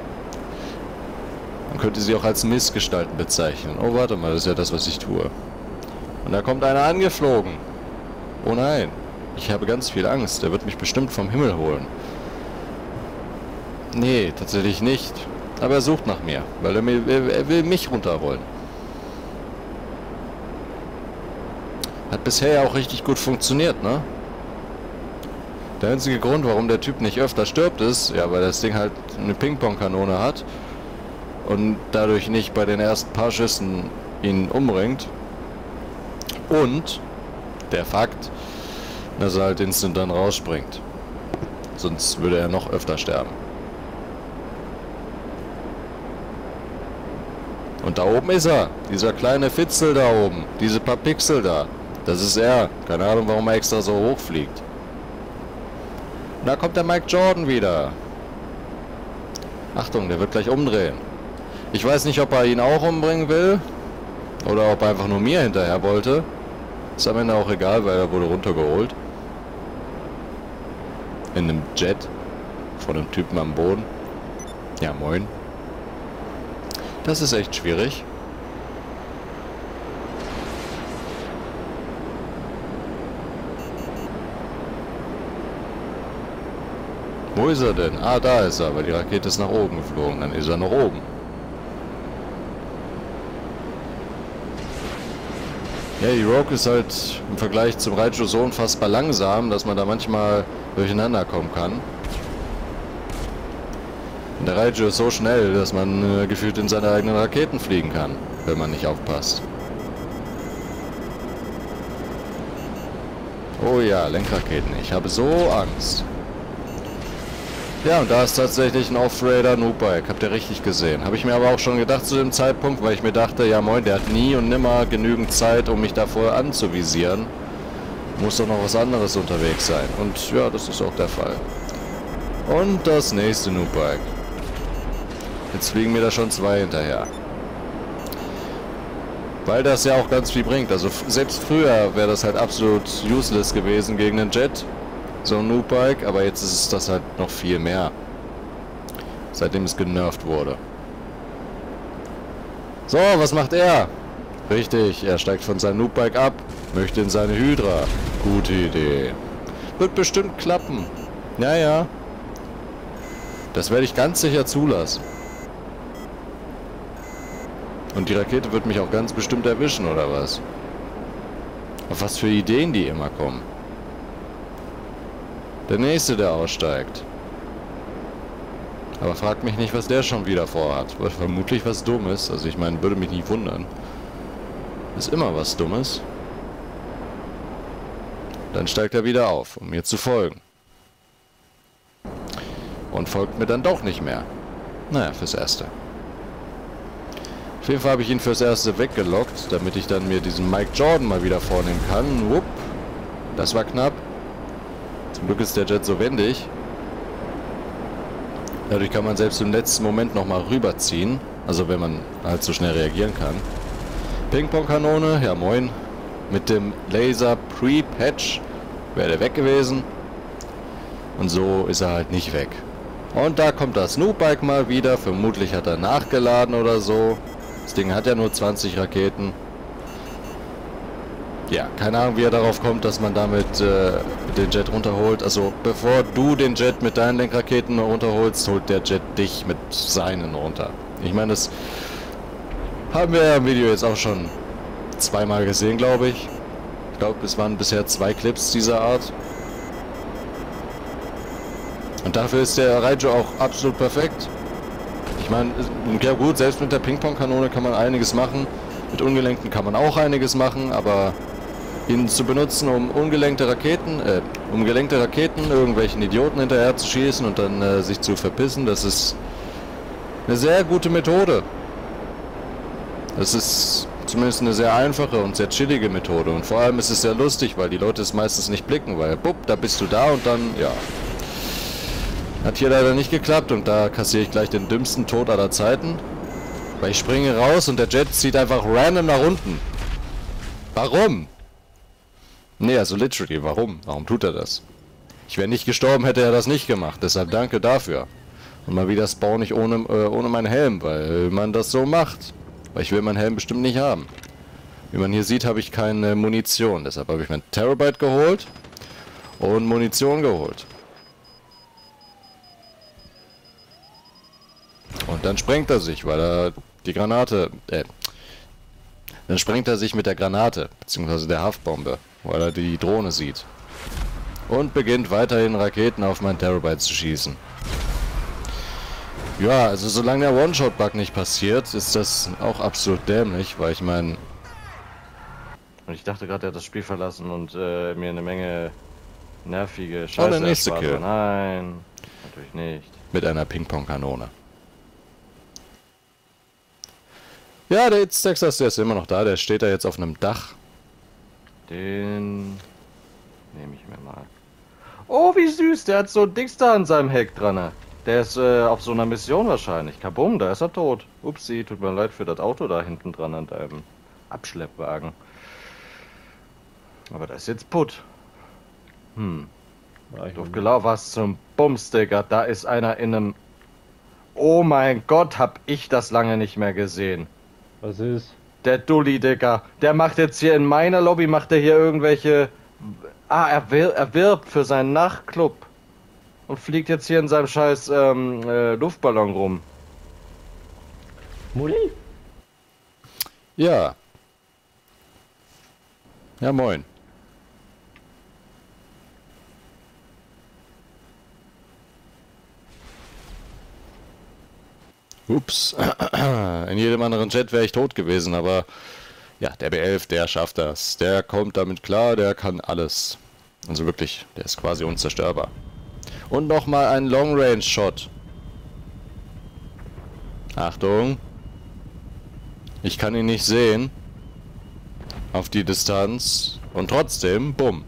Man könnte sie auch als Missgestalten bezeichnen. Oh, warte mal, das ist ja das, was ich tue. Und da kommt einer angeflogen. Oh nein. Ich habe ganz viel Angst. Der wird mich bestimmt vom Himmel holen. Nee, tatsächlich nicht. Aber er sucht nach mir, weil er will mich runterrollen. Hat bisher ja auch richtig gut funktioniert, ne? Der einzige Grund, warum der Typ nicht öfter stirbt, ist, ja, weil das Ding halt eine Ping-Pong-Kanone hat und dadurch nicht bei den ersten paar Schüssen ihn umbringt. Und der Fakt, dass er halt instant dann rausspringt. Sonst würde er noch öfter sterben. Und da oben ist er. Dieser kleine Fitzel da oben. Diese paar Pixel da. Das ist er. Keine Ahnung, warum er extra so hoch fliegt. Und da kommt der Mike Jordan wieder. Achtung, der wird gleich umdrehen. Ich weiß nicht, ob er ihn auch umbringen will. Oder ob er einfach nur mir hinterher wollte. Ist am Ende auch egal, weil er wurde runtergeholt. In einem Jet. Von einem Typen am Boden. Ja, moin. Das ist echt schwierig. Wo ist er denn? Ah, da ist er, weil die Rakete ist nach oben geflogen. Dann ist er noch oben. Ja, die Rogue ist halt im Vergleich zum Raiju so unfassbar langsam, dass man da manchmal durcheinander kommen kann. Und der Raiju ist so schnell, dass man gefühlt in seine eigenen Raketen fliegen kann, wenn man nicht aufpasst. Oh ja, Lenkraketen. Ich habe so Angst. Ja, und da ist tatsächlich ein Off-Raider Noob-Bike. Habt ihr richtig gesehen. Habe ich mir aber auch schon gedacht zu dem Zeitpunkt, weil ich mir dachte, ja moin, der hat nie und nimmer genügend Zeit, um mich davor anzuvisieren. Muss doch noch was anderes unterwegs sein. Und ja, das ist auch der Fall. Und das nächste Noob-Bike. Jetzt fliegen mir da schon 2 hinterher. Weil das ja auch ganz viel bringt. Also selbst früher wäre das halt absolut useless gewesen gegen den Jet. So ein Noob-Bike, aber jetzt ist es das halt noch viel mehr. Seitdem es genervt wurde. So, was macht er? Richtig, er steigt von seinem Noob-Bike ab, möchte in seine Hydra. Gute Idee. Wird bestimmt klappen. Ja, ja. Das werde ich ganz sicher zulassen. Und die Rakete wird mich auch ganz bestimmt erwischen, oder was? Auf was für Ideen die immer kommen. Der nächste, der aussteigt. Aber fragt mich nicht, was der schon wieder vorhat. Weil vermutlich was Dummes. Also ich meine, würde mich nicht wundern. Ist immer was Dummes. Dann steigt er wieder auf, um mir zu folgen. Und folgt mir dann doch nicht mehr. Naja, fürs Erste. Auf jeden Fall habe ich ihn fürs Erste weggelockt, damit ich dann mir diesen Mike Jordan mal wieder vornehmen kann. Wupp. Das war knapp. Zum Glück ist der Jet so wendig. Dadurch kann man selbst im letzten Moment nochmal rüberziehen. Also wenn man halt so schnell reagieren kann. Ping-Pong-Kanone, ja moin. Mit dem Laser Pre-Patch wäre der weg gewesen. Und so ist er halt nicht weg. Und da kommt das Noob-Bike mal wieder. Vermutlich hat er nachgeladen oder so. Das Ding hat ja nur 20 Raketen. Ja, keine Ahnung, wie er darauf kommt, dass man damit den Jet runterholt. Also, bevor du den Jet mit deinen Lenkraketen runterholst, holt der Jet dich mit seinen runter. Ich meine, das haben wir ja im Video jetzt auch schon zweimal gesehen, glaube ich. Ich glaube, es waren bisher 2 Clips dieser Art. Und dafür ist der Raiju auch absolut perfekt. Ich meine, ja gut, selbst mit der Ping-Pong-Kanone kann man einiges machen. Mit ungelenkten kann man auch einiges machen, aber ihn zu benutzen, um gelenkte Raketen irgendwelchen Idioten hinterher zu schießen und dann sich zu verpissen, das ist eine sehr gute Methode. Das ist zumindest eine sehr einfache und sehr chillige Methode. Und vor allem ist es sehr lustig, weil die Leute es meistens nicht blicken, weil, bupp, da bist du da und dann, ja. Hat hier leider nicht geklappt und da kassiere ich gleich den dümmsten Tod aller Zeiten. Weil ich springe raus und der Jet zieht einfach random nach unten. Warum? Nee, also literally, warum? Warum tut er das? Ich wäre nicht gestorben, hätte er das nicht gemacht. Deshalb danke dafür. Und mal wieder spawn ich ohne meinen Helm, weil man das so macht. Weil ich will meinen Helm bestimmt nicht haben. Wie man hier sieht, habe ich keine Munition. Deshalb habe ich mein Terabyte geholt und Munition geholt. Und dann sprengt er sich, weil er die Granate, dann sprengt er sich mit der Granate, beziehungsweise der Haftbombe, weil er die Drohne sieht. Und beginnt weiterhin Raketen auf mein Terabyte zu schießen. Ja, also solange der One-Shot-Bug nicht passiert, ist das auch absolut dämlich, weil ich meine... Und ich dachte gerade, er hat das Spiel verlassen und mir eine Menge nervige Scheiße der nächste erspart. Kill. Nein, natürlich nicht. Mit einer Ping-Pong-Kanone. Ja, der Texas, der ist immer noch da, der steht da jetzt auf einem Dach. Den nehme ich mir mal. Oh, wie süß, der hat so ein Dings da an seinem Heck dran. Der ist auf so einer Mission wahrscheinlich. Kabum, da ist er tot. Upsi, tut mir leid für das Auto da hinten dran an deinem Abschleppwagen. Aber das ist jetzt putt. Doof gelaufen, was zum Bums, Digga. Da ist einer in einem... Oh mein Gott, hab ich das lange nicht mehr gesehen. Was ist? Der Dulli, Digga. Der macht jetzt hier in meiner Lobby, macht er hier irgendwelche... er wirbt für seinen Nachtclub. Und fliegt jetzt hier in seinem scheiß Luftballon rum. Muli? Ja. Ja, moin. Ups. In jedem anderen Jet wäre ich tot gewesen, aber ja, der B11, der schafft das. Der kommt damit klar, der kann alles. Also wirklich, der ist quasi unzerstörbar. Und nochmal ein Long-Range-Shot. Achtung. Ich kann ihn nicht sehen. Auf die Distanz. Und trotzdem, bumm.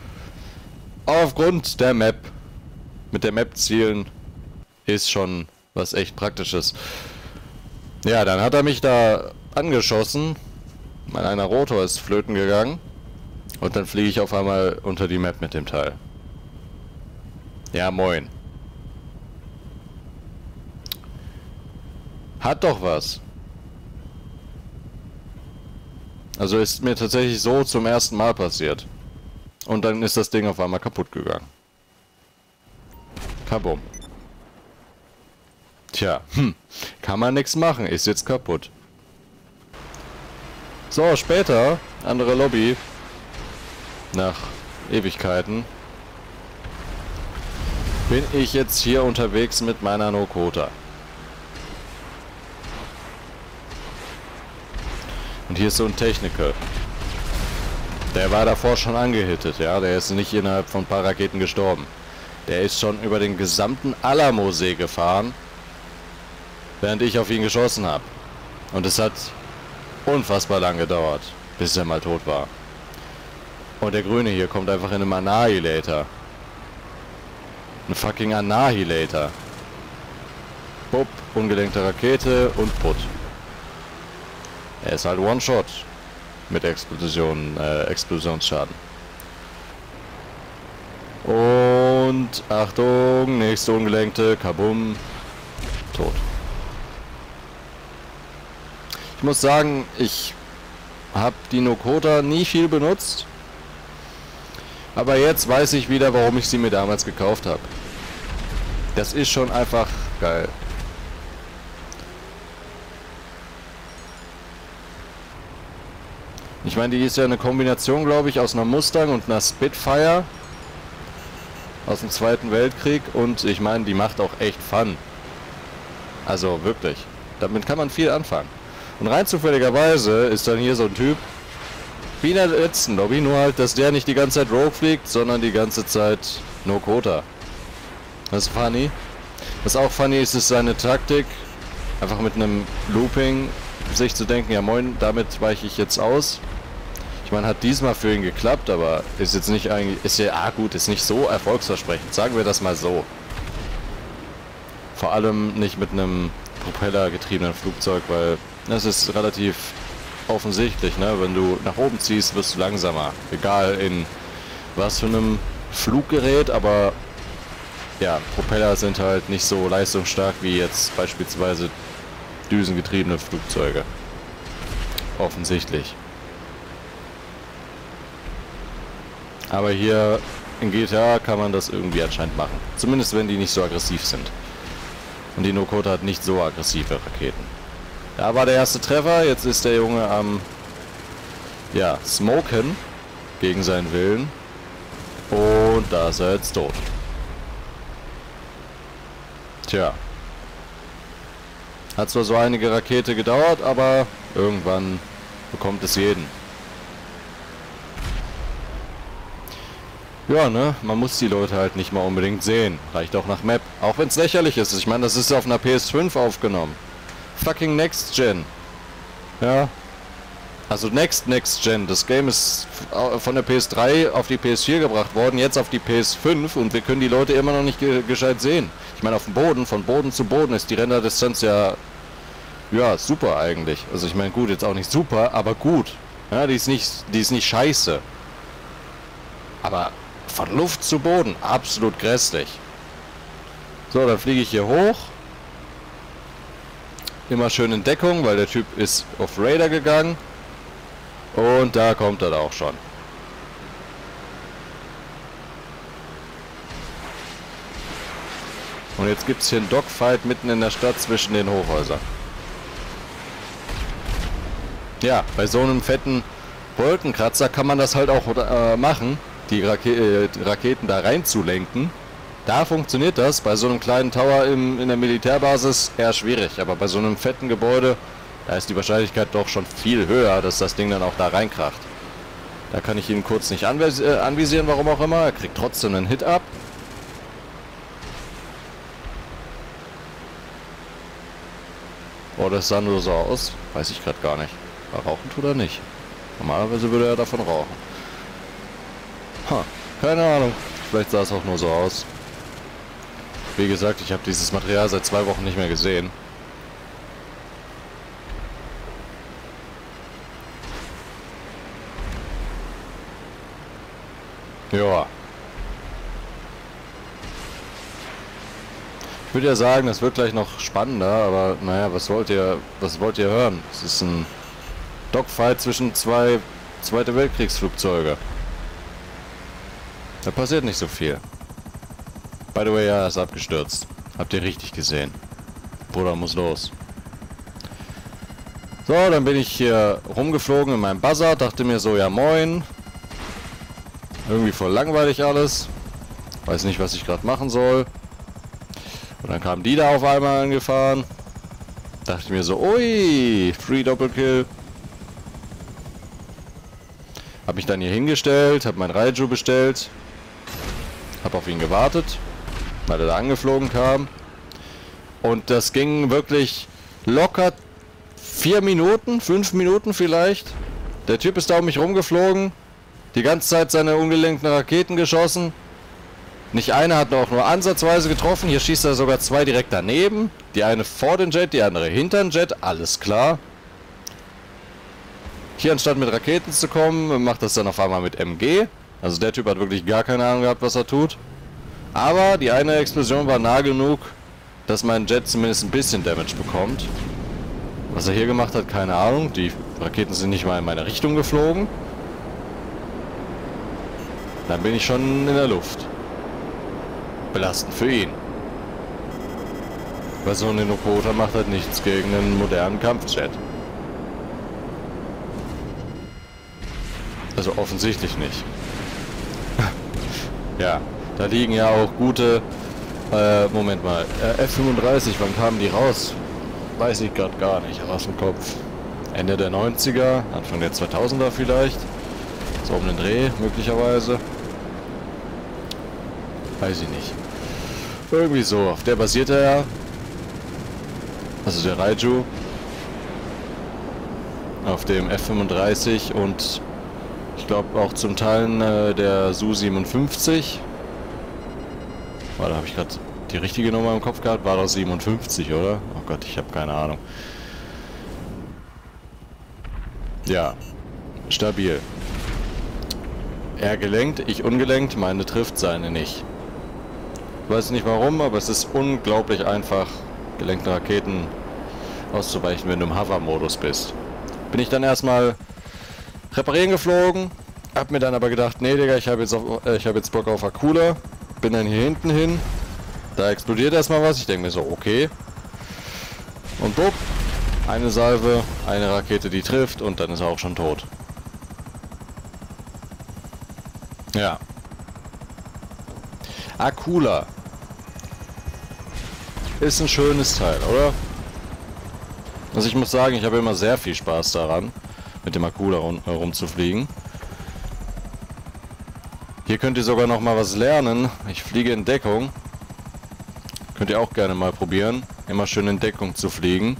Aufgrund der Map. Mit der Map zielen ist schon Was echt praktisch ist. Ja, dann hat er mich da angeschossen. Mein einer Rotor ist flöten gegangen. Und dann fliege ich auf einmal unter die Map mit dem Teil. Ja, moin. Hat doch was. Also ist mir tatsächlich so zum ersten Mal passiert. Und dann ist das Ding auf einmal kaputt gegangen. Kabum. Tja, kann man nichts machen, ist jetzt kaputt. So, später, andere Lobby. Nach Ewigkeiten. Bin ich jetzt hier unterwegs mit meiner Nokota. Und hier ist so ein Techniker. Der war davor schon angehittet, ja. Der ist nicht innerhalb von ein paar Raketen gestorben. Der ist schon über den gesamten Alamo-See gefahren, während ich auf ihn geschossen habe. Und es hat unfassbar lang gedauert, bis er mal tot war. Und der Grüne hier kommt einfach in einem Annihilator. Ein fucking Annihilator. Bupp, ungelenkte Rakete und putt. Er ist halt One-Shot. Mit Explosionsschaden. Und Achtung, nächste ungelenkte, kabum, tot. Ich muss sagen, ich habe die Nokota nie viel benutzt. Aber jetzt weiß ich wieder, warum ich sie mir damals gekauft habe. Das ist schon einfach geil. Ich meine, die ist ja eine Kombination, glaube ich, aus einer Mustang und einer Spitfire. Aus dem Zweiten Weltkrieg. Und ich meine, die macht auch echt Fun. Also wirklich. Damit kann man viel anfangen. Und rein zufälligerweise ist dann hier so ein Typ, wie in der letzten Lobby, nur halt, dass der nicht die ganze Zeit Rogue fliegt, sondern die ganze Zeit Nokota. Das ist funny. Was auch funny ist, ist seine Taktik. Einfach mit einem Looping sich zu denken, ja moin, damit weiche ich jetzt aus. Ich meine, hat diesmal für ihn geklappt, aber ist jetzt nicht eigentlich, ist ja, gut, ist nicht so erfolgsversprechend. Sagen wir das mal so. Vor allem nicht mit einem propellergetriebenen Flugzeug, weil das ist relativ offensichtlich, ne? Wenn du nach oben ziehst, wirst du langsamer. Egal in was für einem Fluggerät, aber ja, Propeller sind halt nicht so leistungsstark wie jetzt beispielsweise düsengetriebene Flugzeuge. Offensichtlich. Aber hier in GTA kann man das irgendwie anscheinend machen. Zumindest wenn die nicht so aggressiv sind. Und die Nokota hat nicht so aggressive Raketen. Da war der erste Treffer, jetzt ist der Junge am ja, smoken gegen seinen Willen. Und da ist er jetzt tot. Tja. Hat zwar so einige Rakete gedauert, aber irgendwann bekommt es jeden. Ja, ne? Man muss die Leute halt nicht mal unbedingt sehen. Reicht auch nach Map. Auch wenn es lächerlich ist. Ich meine, das ist auf einer PS5 aufgenommen. Fucking Next Gen. Ja. Also Next Gen. Das Game ist von der PS3 auf die PS4 gebracht worden, jetzt auf die PS5 und wir können die Leute immer noch nicht gescheit sehen. Ich meine, auf dem Boden, von Boden zu Boden ist die Renderdistanz ja super eigentlich. Also ich meine, gut, jetzt auch nicht super, aber gut. Ja, die ist nicht scheiße. Aber von Luft zu Boden, absolut grässlich. So, dann fliege ich hier hoch. Immer schön in Deckung, weil der Typ ist auf Raider gegangen. Und da kommt er auch schon. Und jetzt gibt es hier einen Dogfight mitten in der Stadt zwischen den Hochhäusern. Ja, bei so einem fetten Wolkenkratzer kann man das halt auch machen, die Raketen da reinzulenken. Da funktioniert das, bei so einem kleinen Tower in der Militärbasis eher schwierig, aber bei so einem fetten Gebäude, da ist die Wahrscheinlichkeit doch schon viel höher, dass das Ding dann auch da reinkracht. Da kann ich ihn kurz nicht anvisieren, warum auch immer, er kriegt trotzdem einen Hit ab. Oh, das sah nur so aus, weiß ich gerade gar nicht. Rauchen tut er nicht. Normalerweise würde er davon rauchen. Keine Ahnung. Vielleicht sah es auch nur so aus. Wie gesagt, ich habe dieses Material seit 2 Wochen nicht mehr gesehen. Ja. Ich würde ja sagen, das wird gleich noch spannender, aber naja, was wollt ihr hören? Es ist ein Dogfight zwischen 2 Zweite Weltkriegsflugzeuge. Da passiert nicht so viel. By the way, ja, er ist abgestürzt. Habt ihr richtig gesehen. Bruder muss los. So, dann bin ich hier rumgeflogen in meinem Buzzard, dachte mir so, ja moin. Irgendwie voll langweilig alles. Weiß nicht, was ich gerade machen soll. Und dann kamen die da auf einmal angefahren. Dachte mir so, ui, Free Doppelkill. Hab mich dann hier hingestellt, hab mein Raiju bestellt. Hab auf ihn gewartet, weil er da angeflogen kam. Und das ging wirklich locker 4 Minuten, 5 Minuten vielleicht. Der Typ ist da um mich rumgeflogen. Die ganze Zeit seine ungelenkten Raketen geschossen. Nicht eine hat auch nur ansatzweise getroffen. Hier schießt er sogar 2 direkt daneben. Die eine vor den Jet, die andere hinter den Jet. Alles klar. Hier anstatt mit Raketen zu kommen, macht das dann auf einmal mit MG. Also der Typ hat wirklich gar keine Ahnung gehabt, was er tut. Aber die eine Explosion war nah genug, dass mein Jet zumindest ein bisschen Damage bekommt. Was er hier gemacht hat, keine Ahnung. Die Raketen sind nicht mal in meine Richtung geflogen. Dann bin ich schon in der Luft. Belastend für ihn. Weil so ein Inokota macht halt nichts gegen einen modernen Kampfjet. Also offensichtlich nicht. Ja, da liegen ja auch gute... Moment mal. F-35, wann kamen die raus? Weiß ich gerade gar nicht, aus dem Kopf. Ende der 90er, Anfang der 2000er vielleicht. So um den Dreh, möglicherweise. Weiß ich nicht. Irgendwie so, auf der basiert er ja. Also der Raiju. Auf dem F-35 und ich glaube auch zum Teil der Su-57. Da habe ich gerade die richtige Nummer im Kopf gehabt. War doch 57, oder? Oh Gott, ich habe keine Ahnung. Ja, stabil. Er gelenkt, ich ungelenkt, meine trifft, seine nicht. Ich weiß nicht warum, aber es ist unglaublich einfach, gelenkten Raketen auszuweichen, wenn du im Hover-Modus bist. Bin ich dann erstmal reparieren geflogen, hab mir dann aber gedacht, nee Digga, ich habe jetzt Bock auf Akula. Bin dann hier hinten hin, da explodiert erstmal was, ich denke mir so, okay. Und bupp, eine Salve, eine Rakete, die trifft und dann ist er auch schon tot. Ja. Akula. Ist ein schönes Teil, oder? Also ich muss sagen, ich habe immer sehr viel Spaß daran, mit dem Akula rumzufliegen. Hier könnt ihr sogar noch mal was lernen. Ich fliege in Deckung. Könnt ihr auch gerne mal probieren. Immer schön in Deckung zu fliegen.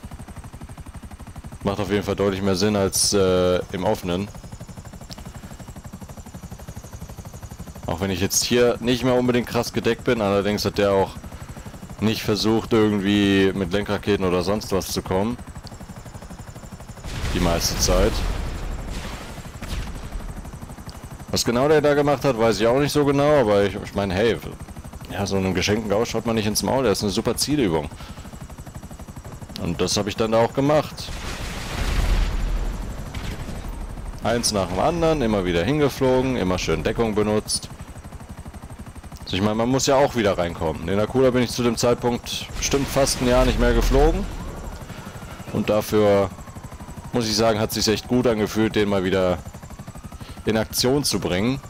Macht auf jeden Fall deutlich mehr Sinn als im Offenen. Auch wenn ich jetzt hier nicht mehr unbedingt krass gedeckt bin. Allerdings hat der auch nicht versucht, irgendwie mit Lenkraketen oder sonst was zu kommen. Die meiste Zeit. Was genau der da gemacht hat, weiß ich auch nicht so genau, aber ich meine, hey, ja, so einem geschenkten Gauss schaut man nicht ins Maul, das ist eine super Zielübung. Und das habe ich dann da auch gemacht. Eins nach dem anderen, immer wieder hingeflogen, immer schön Deckung benutzt. Also ich meine, man muss ja auch wieder reinkommen. In Akula bin ich zu dem Zeitpunkt bestimmt fast ein Jahr nicht mehr geflogen. Und dafür, muss ich sagen, hat es sich echt gut angefühlt, den mal wieder in Aktion zu bringen.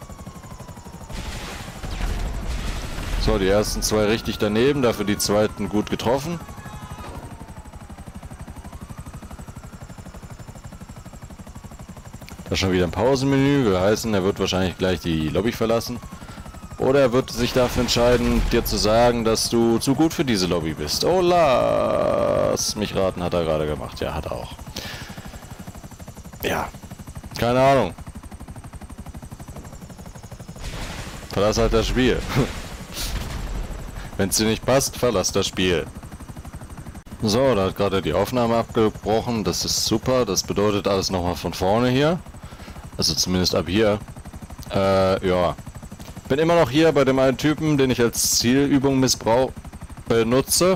So, die ersten 2 richtig daneben, dafür die zweiten gut getroffen. Da schon wieder ein Pausenmenü, will heißen, er wird wahrscheinlich gleich die Lobby verlassen. Oder er wird sich dafür entscheiden, dir zu sagen, dass du zu gut für diese Lobby bist. Oh, lass mich raten, hat er gerade gemacht. Ja, hat er auch. Ja, keine Ahnung. Verlass halt das Spiel. Wenn es dir nicht passt, verlass das Spiel. So, da hat gerade die Aufnahme abgebrochen. Das ist super. Das bedeutet alles nochmal von vorne hier. Also zumindest ab hier. Ja. Bin immer noch hier bei dem einen Typen, den ich als Zielübung benutze.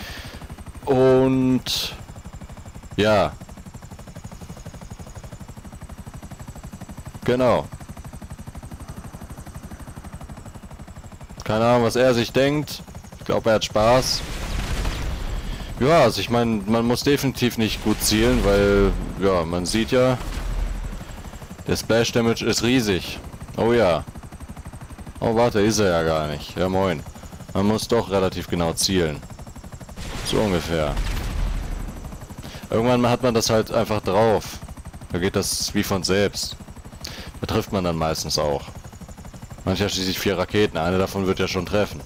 Und ja. Genau. Keine Ahnung, was er sich denkt. Ich glaube, er hat Spaß. Ja, also ich meine, man muss definitiv nicht gut zielen, weil, ja, man sieht ja, der Splash Damage ist riesig. Oh ja. Oh, warte, ist er ja gar nicht. Ja, moin. Man muss doch relativ genau zielen. So ungefähr. Irgendwann hat man das halt einfach drauf. Da geht das wie von selbst. Da trifft man dann meistens auch. Manchmal schließlich 4 Raketen. Eine davon wird ja schon treffen.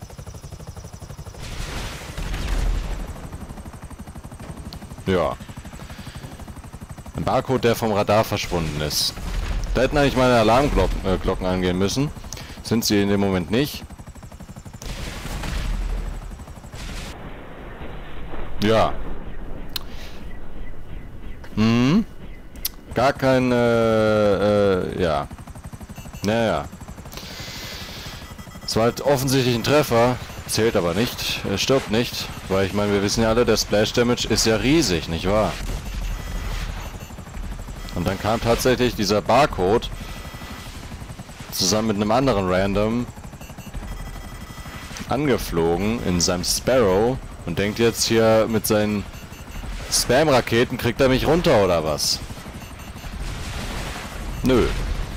Ja. Ein Barcode, der vom Radar verschwunden ist. Da hätten eigentlich meine Alarmglocken angehen müssen. Sind sie in dem Moment nicht. Ja. Gar kein, ja. Naja. Es war halt offensichtlich ein Treffer. Zählt aber nicht. Er stirbt nicht. Weil ich meine, wir wissen ja alle, der Splash Damage ist ja riesig, nicht wahr? Und dann kam tatsächlich dieser Barcode zusammen mit einem anderen Random angeflogen in seinem Sparrow und denkt jetzt hier mit seinen Spam-Raketen kriegt er mich runter oder was? Nö.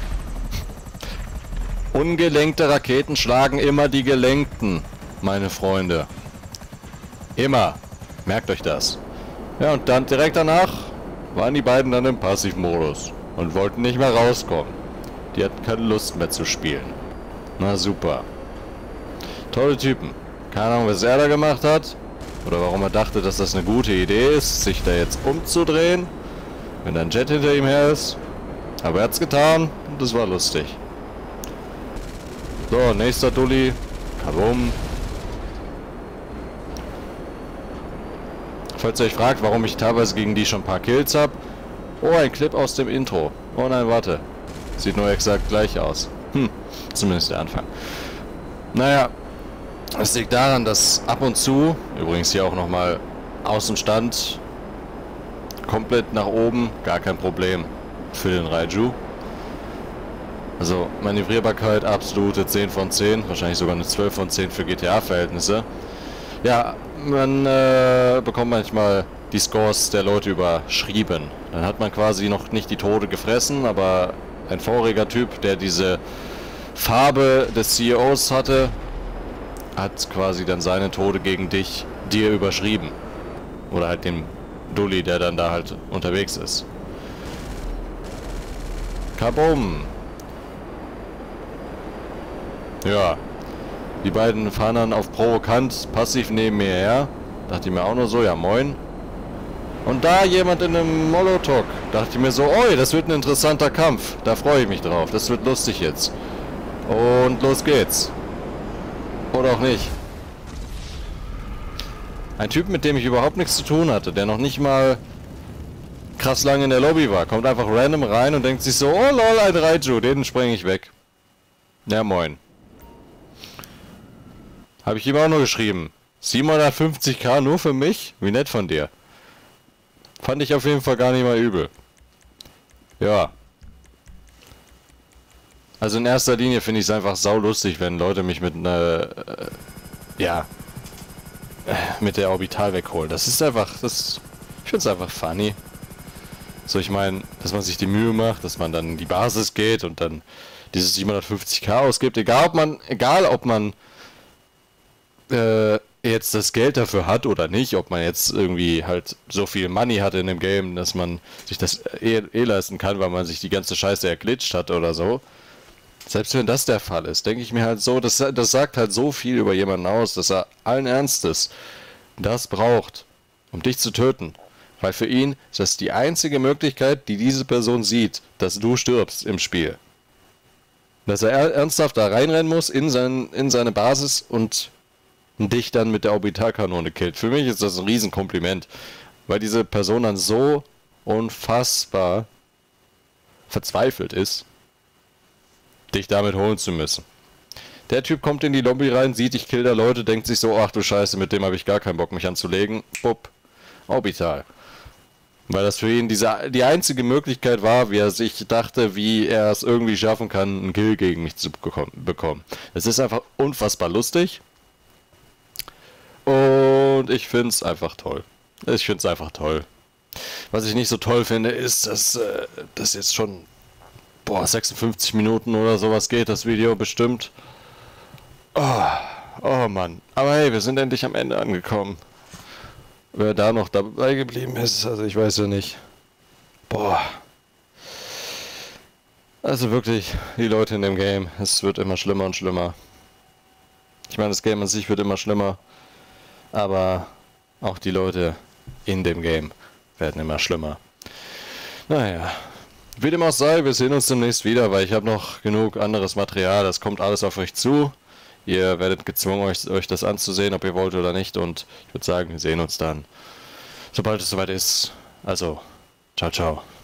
Ungelenkte Raketen schlagen immer die Gelenkten, meine Freunde. Immer. Merkt euch das. Ja, und dann direkt danach waren die beiden dann im Passivmodus und wollten nicht mehr rauskommen. Die hatten keine Lust mehr zu spielen. Na super. Tolle Typen. Keine Ahnung, was er da gemacht hat. Oder warum er dachte, dass das eine gute Idee ist, sich da jetzt umzudrehen, wenn ein Jet hinter ihm her ist. Aber er hat's getan und das war lustig. So, nächster Dulli. Kabum. Falls ihr euch fragt, warum ich teilweise gegen die schon ein paar Kills habe. Oh, ein Clip aus dem Intro. Oh nein, warte. Sieht nur exakt gleich aus. Zumindest der Anfang. Naja, es liegt daran, dass ab und zu, übrigens hier auch nochmal aus dem Stand, komplett nach oben, gar kein Problem für den Raiju. Also Manövrierbarkeit absolute 10 von 10, wahrscheinlich sogar eine 12 von 10 für GTA-Verhältnisse. Ja, man bekommt manchmal die Scores der Leute überschrieben. Dann hat man quasi noch nicht die Tode gefressen, aber ein voriger Typ, der diese Farbe des CEOs hatte, hat quasi dann seine Tode gegen dir überschrieben. Oder halt dem Dulli, der dann da halt unterwegs ist. Kabum! Ja. Die beiden fahren dann auf provokant passiv neben mir her. Dachte ich mir auch nur so, ja moin. Und da jemand in einem Molotok. Dachte ich mir so, oi, das wird ein interessanter Kampf. Da freue ich mich drauf. Das wird lustig jetzt. Und los geht's. Oder auch nicht. Ein Typ, mit dem ich überhaupt nichts zu tun hatte, der noch nicht mal krass lange in der Lobby war, kommt einfach random rein und denkt sich so, oh lol, ein Raiju, den spreng ich weg. Ja moin. Habe ich ihm auch nur geschrieben. 750k nur für mich? Wie nett von dir. Fand ich auf jeden Fall gar nicht mal übel. Ja. Also in erster Linie finde ich es einfach saulustig, wenn Leute mich mit einer, mit der Orbital wegholen. Das ist einfach, ich finde es einfach funny. So, ich meine, dass man sich die Mühe macht, dass man dann in die Basis geht und dann dieses 750k ausgibt. Egal ob man jetzt das Geld dafür hat oder nicht, ob man jetzt irgendwie halt so viel Money hat in dem Game, dass man sich das leisten kann, weil man sich die ganze Scheiße erglitscht hat oder so. Selbst wenn das der Fall ist, denke ich mir halt so, das sagt halt so viel über jemanden aus, dass er allen Ernstes das braucht, um dich zu töten. Weil für ihn ist das die einzige Möglichkeit, die diese Person sieht, dass du stirbst im Spiel. Dass er ernsthaft da reinrennen muss in seine Basis und dich dann mit der Orbitalkanone killt. Für mich ist das ein Riesenkompliment, weil diese Person dann so unfassbar verzweifelt ist, dich damit holen zu müssen. Der Typ kommt in die Lobby rein, sieht, ich kill da Leute, denkt sich so, ach du Scheiße, mit dem habe ich gar keinen Bock, mich anzulegen. Bupp, Orbital. Weil das für ihn die einzige Möglichkeit war, wie er sich dachte, wie er es irgendwie schaffen kann, einen Kill gegen mich zu bekommen. Es ist einfach unfassbar lustig. Und ich finde es einfach toll. Ich finde es einfach toll. Was ich nicht so toll finde, ist, dass das jetzt schon 56 Minuten oder sowas geht, das Video bestimmt. Oh Mann. Aber hey, wir sind endlich am Ende angekommen. Wer da noch dabei geblieben ist, also ich weiß ja nicht. Boah. Also wirklich, die Leute in dem Game, es wird immer schlimmer und schlimmer. Ich meine, das Game an sich wird immer schlimmer. Aber auch die Leute in dem Game werden immer schlimmer. Naja. Wie dem auch sei, wir sehen uns demnächst wieder, weil ich habe noch genug anderes Material. Das kommt alles auf euch zu. Ihr werdet gezwungen, euch das anzusehen, ob ihr wollt oder nicht. Und ich würde sagen, wir sehen uns dann, sobald es soweit ist. Also, ciao, ciao.